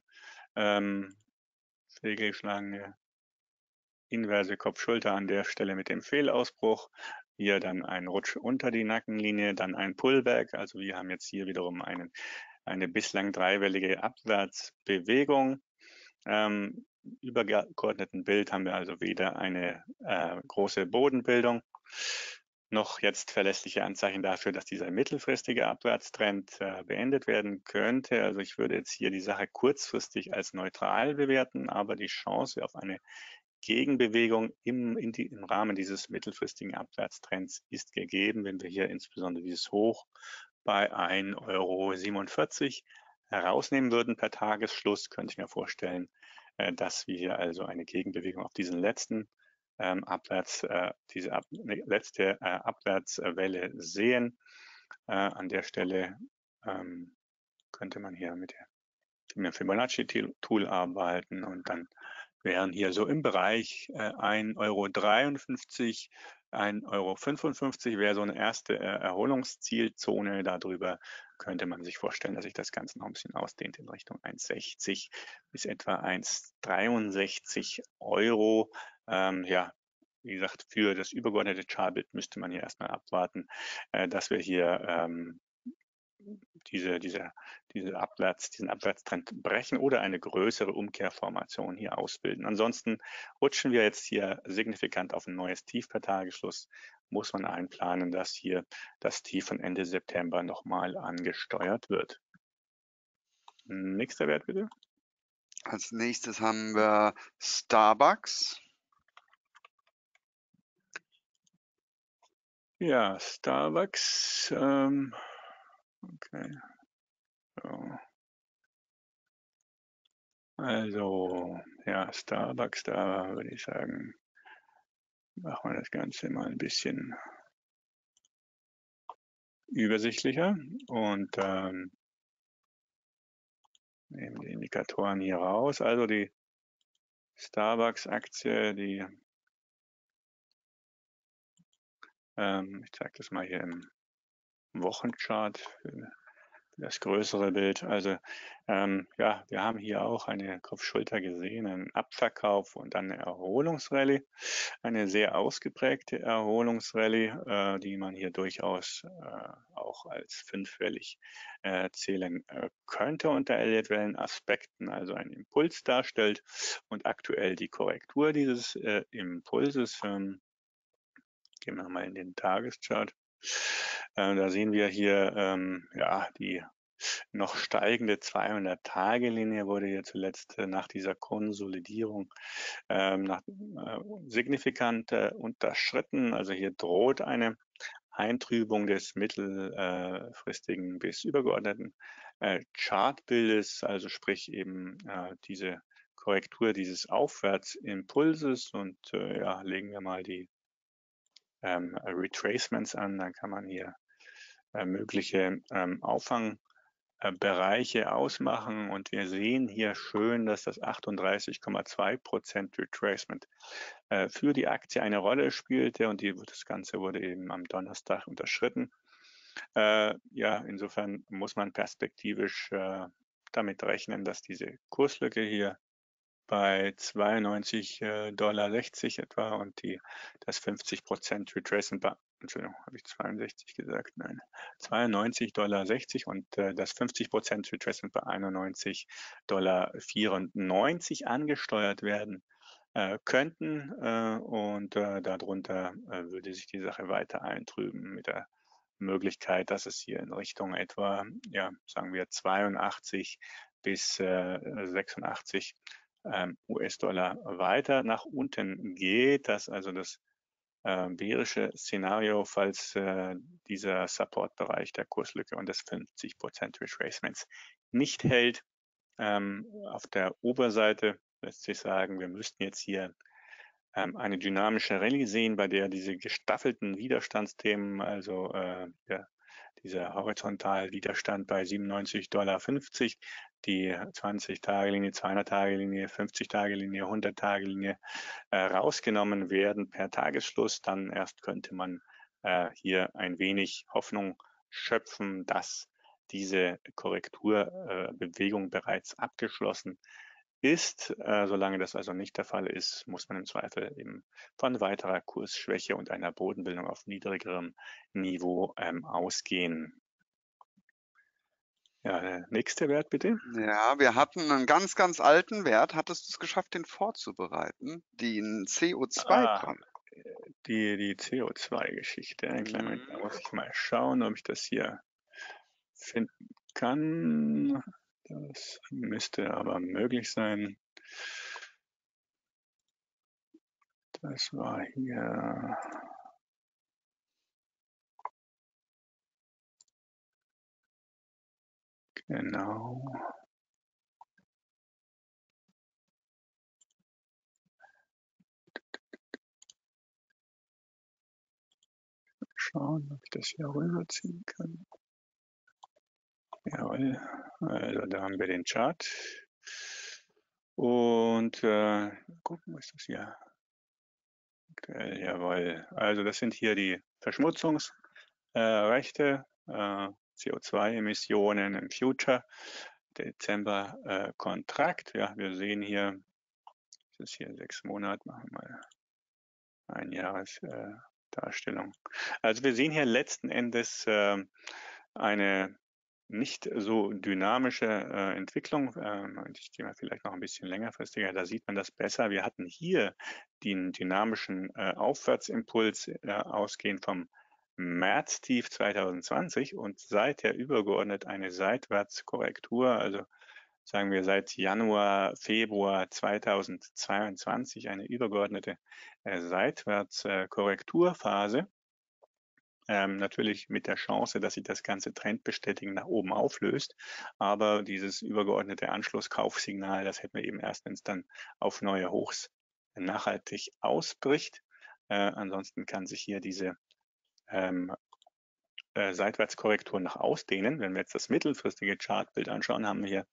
inverse Kopf-Schulter an der Stelle mit dem Fehlausbruch. Hier dann ein Rutsch unter die Nackenlinie, dann ein Pullback. Also wir haben jetzt hier wiederum eine bislang dreiwellige Abwärtsbewegung. Übergeordneten Bild haben wir also weder eine große Bodenbildung noch jetzt verlässliche Anzeichen dafür, dass dieser mittelfristige Abwärtstrend beendet werden könnte. Also ich würde jetzt hier die Sache kurzfristig als neutral bewerten, aber die Chance auf eine Gegenbewegung im Rahmen dieses mittelfristigen Abwärtstrends ist gegeben, wenn wir hier insbesondere dieses Hoch bei 1,47 € herausnehmen würden per Tagesschluss, könnte ich mir vorstellen, dass wir hier also eine Gegenbewegung auf diesen letzten letzte Abwärtswelle sehen. An der Stelle könnte man hier mit dem Fibonacci-Tool arbeiten und dann wären hier so im Bereich 1,53 €, 1,55 € wäre so eine erste Erholungszielzone. Darüber könnte man sich vorstellen, dass sich das Ganze noch ein bisschen ausdehnt in Richtung 1,60 bis etwa 1,63 €. Wie gesagt, für das übergeordnete Chartbild müsste man hier erstmal abwarten, dass wir hier diesen Abwärtstrend brechen oder eine größere Umkehrformation hier ausbilden. Ansonsten rutschen wir jetzt hier signifikant auf ein neues Tief per Tagesschluss. Muss man einplanen, dass hier das Tief von Ende September nochmal angesteuert wird. Nächster Wert bitte. Als nächstes haben wir Starbucks. Ja, Starbucks. Okay. So. Also, ja, Starbucks, da würde ich sagen, machen wir das Ganze mal ein bisschen übersichtlicher und nehmen die Indikatoren hier raus. Also die Starbucks-Aktie, ich zeige das mal hier im Wochenchart für das größere Bild. Also wir haben hier auch eine Kopf-Schulter gesehen, einen Abverkauf und dann eine Erholungsrallye, eine sehr ausgeprägte Erholungsrallye, die man hier durchaus auch als fünfwellig zählen könnte unter Elliott-Wellen-Aspekten, also einen Impuls darstellt und aktuell die Korrektur dieses Impulses. Gehen wir mal in den Tageschart. Da sehen wir hier die noch steigende 200-Tage-Linie wurde hier zuletzt nach dieser Konsolidierung signifikant unterschritten. Also hier droht eine Eintrübung des mittelfristigen bis übergeordneten Chartbildes, also sprich eben diese Korrektur dieses Aufwärtsimpulses und legen wir mal die Retracements an, dann kann man hier mögliche Auffangbereiche Bereiche ausmachen. Und wir sehen hier schön, dass das 38,2% Retracement für die Aktie eine Rolle spielte, und das Ganze wurde eben am Donnerstag unterschritten. Ja, insofern muss man perspektivisch damit rechnen, dass diese Kurslücke hier bei 92,60 $ etwa und das 50% Retracement bei, Entschuldigung, habe ich 62 gesagt? Nein, 92,60 $ und das 50% Retracement bei 91,94 $ angesteuert werden könnten, und darunter würde sich die Sache weiter eintrüben mit der Möglichkeit, dass es hier in Richtung etwa, ja, sagen wir 82 bis 86 US-Dollar weiter nach unten geht. Das also das bärische Szenario, falls dieser Support-Bereich der Kurslücke und des 50% Retracements nicht hält. Auf der Oberseite lässt sich sagen, wir müssten jetzt hier eine dynamische Rallye sehen, bei der diese gestaffelten Widerstandsthemen, also dieser Horizontalwiderstand bei 97,50 $, die 20-Tage-Linie, 200-Tage-Linie, 50-Tage-Linie, 100-Tage-Linie rausgenommen werden per Tagesschluss, dann erst könnte man hier ein wenig Hoffnung schöpfen, dass diese Korrekturbewegung bereits abgeschlossen ist. Solange das also nicht der Fall ist, muss man im Zweifel eben von weiterer Kursschwäche und einer Bodenbildung auf niedrigerem Niveau ausgehen. Ja, der nächste Wert bitte. Ja, wir hatten einen ganz, ganz alten Wert. Hattest du es geschafft, den vorzubereiten? Den CO2-Preis. Die CO2-Geschichte. Einen kleinen Moment, da muss ich mal schauen, ob ich das hier finden kann. Das müsste aber möglich sein. Das war hier. Genau. Schauen, ob ich das hier rüberziehen kann. Jawohl, also da haben wir den Chart. Und gucken, was ist das hier? Aktuell, jawohl. Also das sind hier die Verschmutzungsrechte, CO2-Emissionen im Future, Dezember-Kontrakt. Ja, wir sehen hier, das ist hier 6 Monate, machen wir mal ein Jahresdarstellung. Also wir sehen hier letzten Endes eine nicht so dynamische Entwicklung. Ich gehe mal vielleicht noch ein bisschen längerfristiger, da sieht man das besser. Wir hatten hier den dynamischen Aufwärtsimpuls ausgehend vom März-Tief 2020 und seither übergeordnet eine Seitwärtskorrektur, also sagen wir seit Januar, Februar 2022 eine übergeordnete Seitwärtskorrekturphase. Natürlich mit der Chance, dass sich das ganze Trendbestätigen nach oben auflöst. Aber dieses übergeordnete Anschlusskaufsignal, das hätten wir eben erst, wenn es dann auf neue Hochs nachhaltig ausbricht. Ansonsten kann sich hier diese Seitwärtskorrektur noch ausdehnen. Wenn wir jetzt das mittelfristige Chartbild anschauen, haben wir hier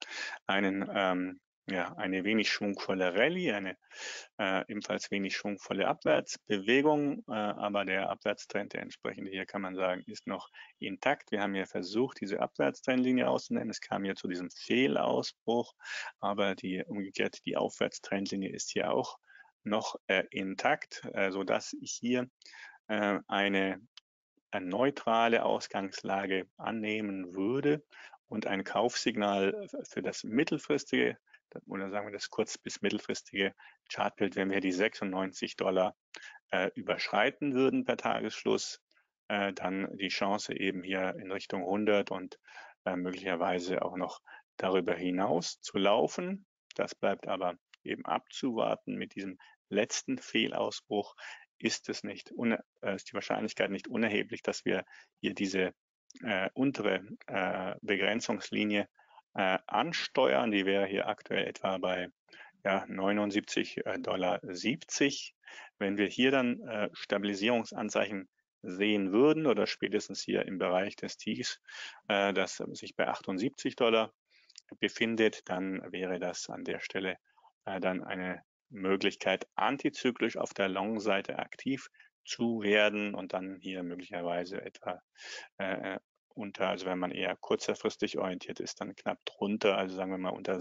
eine wenig schwungvolle Rallye, eine ebenfalls wenig schwungvolle Abwärtsbewegung, aber der Abwärtstrend, der entsprechende hier, kann man sagen, ist noch intakt. Wir haben hier versucht, diese Abwärtstrendlinie auszunehmen. Es kam hier zu diesem Fehlausbruch, aber umgekehrt die Aufwärtstrendlinie ist hier auch noch intakt, sodass ich hier eine neutrale Ausgangslage annehmen würde und ein Kaufsignal für das mittelfristige oder sagen wir das kurz- bis mittelfristige Chartbild, wenn wir die 96 $ überschreiten würden per Tagesschluss, dann die Chance eben hier in Richtung 100 und möglicherweise auch noch darüber hinaus zu laufen. Das bleibt aber eben abzuwarten. Mit diesem letzten Fehlausbruch ist die Wahrscheinlichkeit nicht unerheblich, dass wir hier diese untere Begrenzungslinie ansteuern. Die wäre hier aktuell etwa bei 79,70 $. Wenn wir hier dann Stabilisierungsanzeichen sehen würden oder spätestens hier im Bereich des Tiefs, das sich bei $78 befindet, dann wäre das an der Stelle dann eine Möglichkeit, antizyklisch auf der Long-Seite aktiv zu werden und dann hier möglicherweise etwa also wenn man eher kurzfristig orientiert ist, dann knapp drunter, also sagen wir mal unter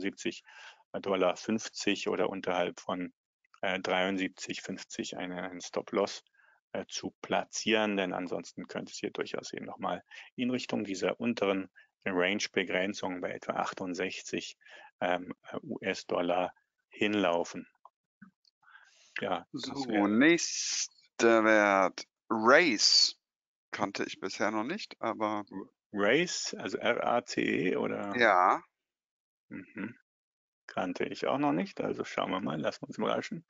76,50 oder unterhalb von 73,50 einen Stop-Loss zu platzieren, denn ansonsten könnte es hier durchaus eben nochmal in Richtung dieser unteren Range-Begrenzung bei etwa 68 US-Dollar hinlaufen. Ja, das So, wäre nächster Wert. Race. Kannte ich bisher noch nicht, aber Race, also RACE oder? ja. Mhm. Kannte ich auch noch nicht, also schauen wir mal, lassen wir uns überraschen.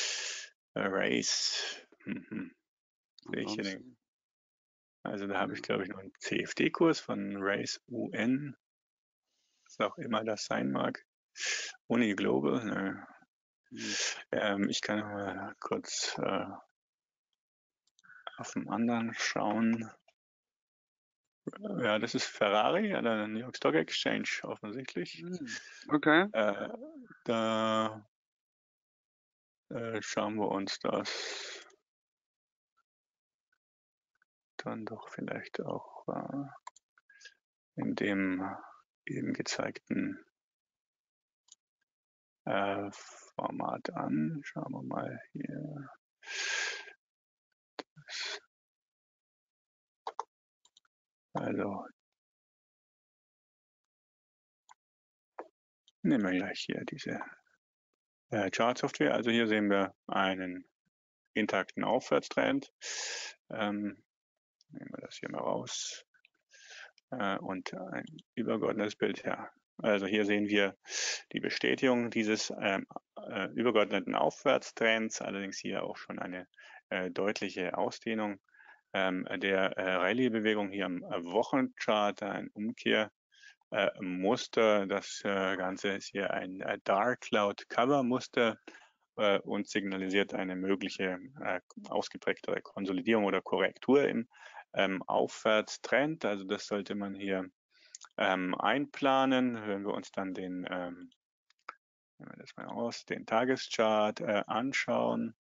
Race. Sehe ich hier Ansonsten. also da habe ich, glaube ich, noch einen CFD-Kurs von Race UN, was auch immer das sein mag. Uni Global, ne. Ich kann mal kurz auf dem anderen schauen. Ja, das ist Ferrari an der New York Stock Exchange offensichtlich. Okay. Da schauen wir uns das dann doch vielleicht auch in dem eben gezeigten Format an. Schauen wir mal hier. Also nehmen wir gleich hier diese Chart-Software. Also hier sehen wir einen intakten Aufwärtstrend. Nehmen wir das hier mal raus. Und ein übergeordnetes Bild, ja. Also hier sehen wir die Bestätigung dieses übergeordneten Aufwärtstrends, allerdings hier auch schon eine deutliche Ausdehnung der Rallye-Bewegung hier am Wochenchart, ein Umkehrmuster. Das Ganze ist hier ein Dark Cloud Cover Muster und signalisiert eine mögliche ausgeprägtere Konsolidierung oder Korrektur im Aufwärtstrend. Also das sollte man hier einplanen. Wenn wir uns dann den, nehmen wir das mal aus, den Tageschart anschauen,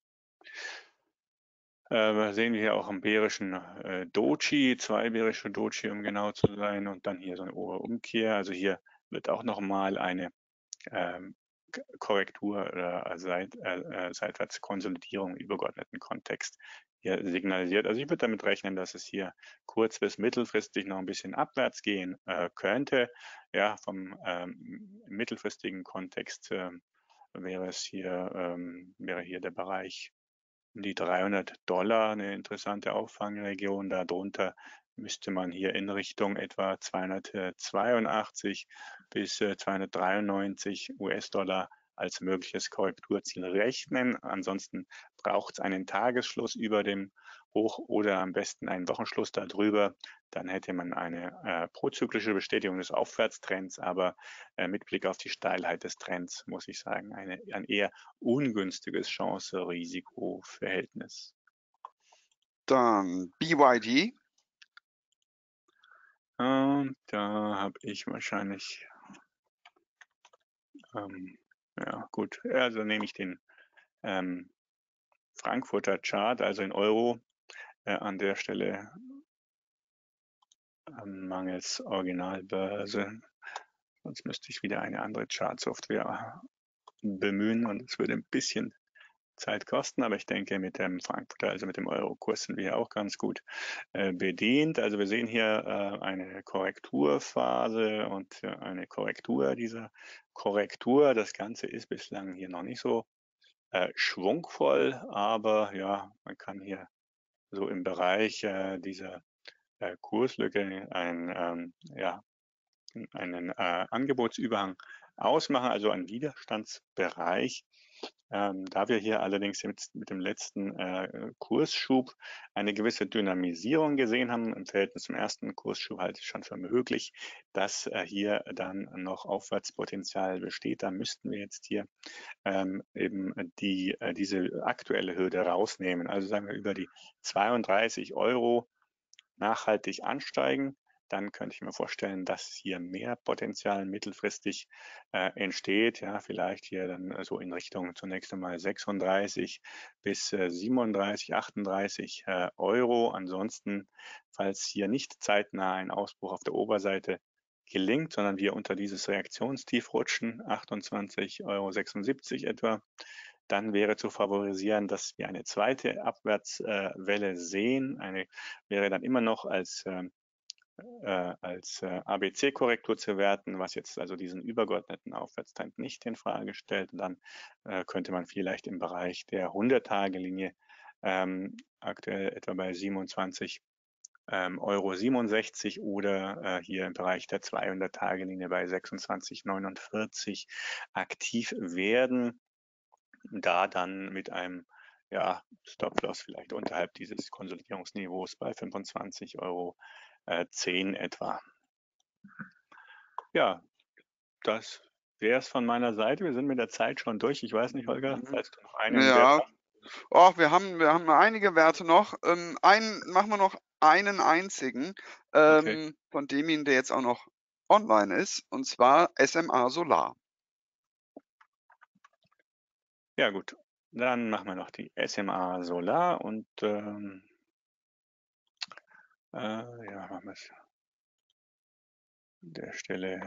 sehen wir hier auch einen bärischen Doji, zwei bärische Doji, um genau zu sein, und dann hier so eine Umkehr. Also hier wird auch nochmal eine Korrektur oder Seitwärtskonsolidierung im übergeordneten Kontext hier signalisiert. Also ich würde damit rechnen, dass es hier kurz- bis mittelfristig noch ein bisschen abwärts gehen könnte. Ja, vom mittelfristigen Kontext wäre hier der Bereich um die $300 eine interessante Auffangregion. Darunter müsste man hier in Richtung etwa 282 bis 293 US-Dollar als mögliches Korrekturziel rechnen. Ansonsten braucht es einen Tagesschluss über dem Hoch oder am besten einen Wochenschluss darüber. Dann hätte man eine prozyklische Bestätigung des Aufwärtstrends, aber mit Blick auf die Steilheit des Trends muss ich sagen, ein eher ungünstiges Chance-Risiko-Verhältnis. Dann BYD. Und da habe ich wahrscheinlich, ja gut, also nehme ich den Frankfurter Chart, also in Euro, an der Stelle mangels Originalbörse. Sonst müsste ich wieder eine andere Chart-Software bemühen und es würde ein bisschen Zeit kosten, aber ich denke, mit dem Frankfurter, also mit dem Euro-Kurs sind wir auch ganz gut bedient. Also wir sehen hier eine Korrekturphase und eine Korrektur dieser Korrektur. Das Ganze ist bislang hier noch nicht so schwungvoll, aber ja, man kann hier so im Bereich dieser Kurslücke einen Angebotsüberhang ausmachen, also einen Widerstandsbereich. Da wir hier allerdings jetzt mit dem letzten Kursschub eine gewisse Dynamisierung gesehen haben, im Verhältnis zum ersten Kursschub halte ich schon für möglich, dass hier dann noch Aufwärtspotenzial besteht. Da müssten wir jetzt hier eben diese aktuelle Hürde rausnehmen. Also sagen wir über die 32 € nachhaltig ansteigen, dann könnte ich mir vorstellen, dass hier mehr Potenzial mittelfristig entsteht. Ja, vielleicht hier dann so in Richtung zunächst einmal 36 bis 37, 38 Euro. Ansonsten, falls hier nicht zeitnah ein Ausbruch auf der Oberseite gelingt, sondern wir unter dieses Reaktionstief rutschen, 28,76 € etwa, dann wäre zu favorisieren, dass wir eine zweite Abwärtswelle sehen. Eine wäre dann immer noch als ABC-Korrektur zu werten, was jetzt also diesen übergeordneten Aufwärtstrend nicht in Frage stellt. Und dann könnte man vielleicht im Bereich der 100-Tage-Linie aktuell etwa bei 27,67 € oder hier im Bereich der 200-Tage-Linie bei 26,49 aktiv werden, da dann mit einem Stop-Loss vielleicht unterhalb dieses Konsolidierungsniveaus bei 25,10 € etwa. Ja, das wäre es von meiner Seite. Wir sind mit der Zeit schon durch. Ich weiß nicht, Holger, falls du noch einen Wert Ja, hast. wir haben einige Werte noch. Machen wir noch einen einzigen, Okay. von demjenigen, der jetzt auch noch online ist, und zwar SMA Solar. Ja gut, dann machen wir noch die SMA Solar und machen wir es an der Stelle.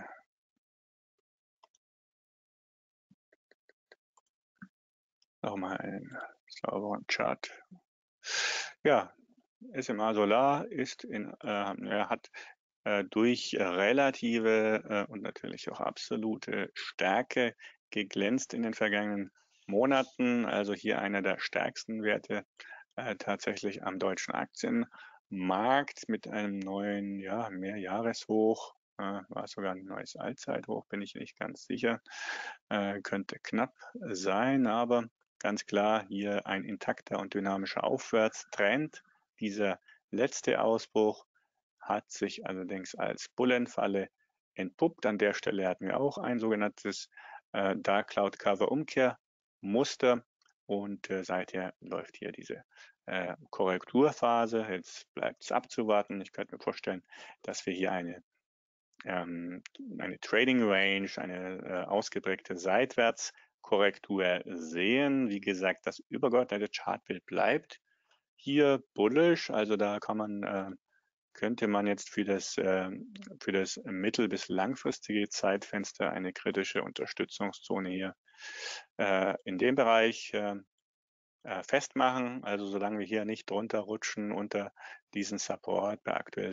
Nochmal einen sauberen Chart. Ja, SMA Solar hat durch relative und natürlich auch absolute Stärke geglänzt in den vergangenen Monaten. Also hier einer der stärksten Werte tatsächlich am deutschen Aktienmarkt mit einem neuen Mehrjahreshoch. War sogar ein neues Allzeithoch, bin ich nicht ganz sicher. Könnte knapp sein, aber ganz klar hier ein intakter und dynamischer Aufwärtstrend. Dieser letzte Ausbruch hat sich allerdings als Bullenfalle entpuppt. An der Stelle hatten wir auch ein sogenanntes Dark Cloud Cover Umkehrmuster und seither läuft hier diese Korrekturphase. Jetzt bleibt es abzuwarten. Ich könnte mir vorstellen, dass wir hier eine Trading Range, eine ausgeprägte Seitwärtskorrektur sehen. Wie gesagt, das übergeordnete Chartbild bleibt hier bullish, also da könnte man jetzt für das mittel- bis langfristige Zeitfenster eine kritische Unterstützungszone hier in dem Bereich festmachen. Also solange wir hier nicht drunter rutschen unter diesen Support bei aktuell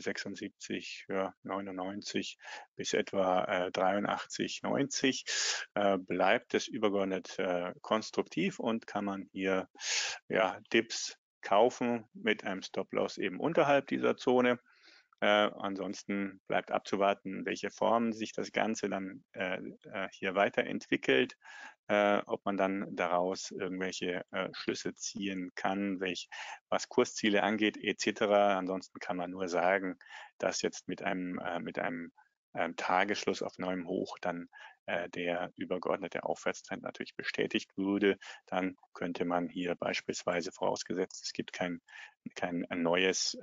76,99 bis etwa 83,90 bleibt es übergeordnet konstruktiv und kann man hier Dips kaufen mit einem Stop-Loss eben unterhalb dieser Zone. Ansonsten bleibt abzuwarten, welche Form sich das Ganze dann hier weiterentwickelt, ob man dann daraus irgendwelche Schlüsse ziehen kann, was Kursziele angeht etc. Ansonsten kann man nur sagen, dass jetzt mit einem Tagesschluss auf neuem Hoch dann der übergeordnete Aufwärtstrend natürlich bestätigt würde. Dann könnte man hier beispielsweise, vorausgesetzt es gibt kein neues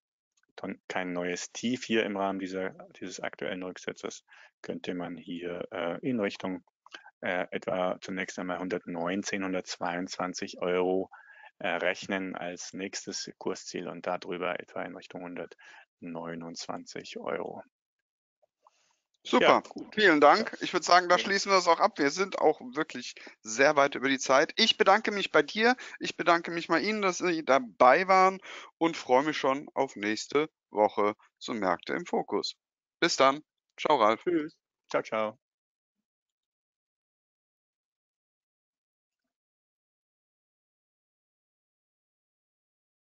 Tief hier im Rahmen dieses aktuellen Rücksetzers, könnte man hier in Richtung etwa zunächst einmal 119, 122 € rechnen als nächstes Kursziel und darüber etwa in Richtung 129 €. Ja, Super, gut. vielen Dank. Ich würde sagen, da Ja. schließen wir es auch ab. Wir sind auch wirklich sehr weit über die Zeit. Ich bedanke mich bei dir. Ich bedanke mich bei Ihnen, dass Sie dabei waren und freue mich schon auf nächste Woche zu Märkte im Fokus. Bis dann. Ciao, Ralf. Tschüss. Ciao, ciao.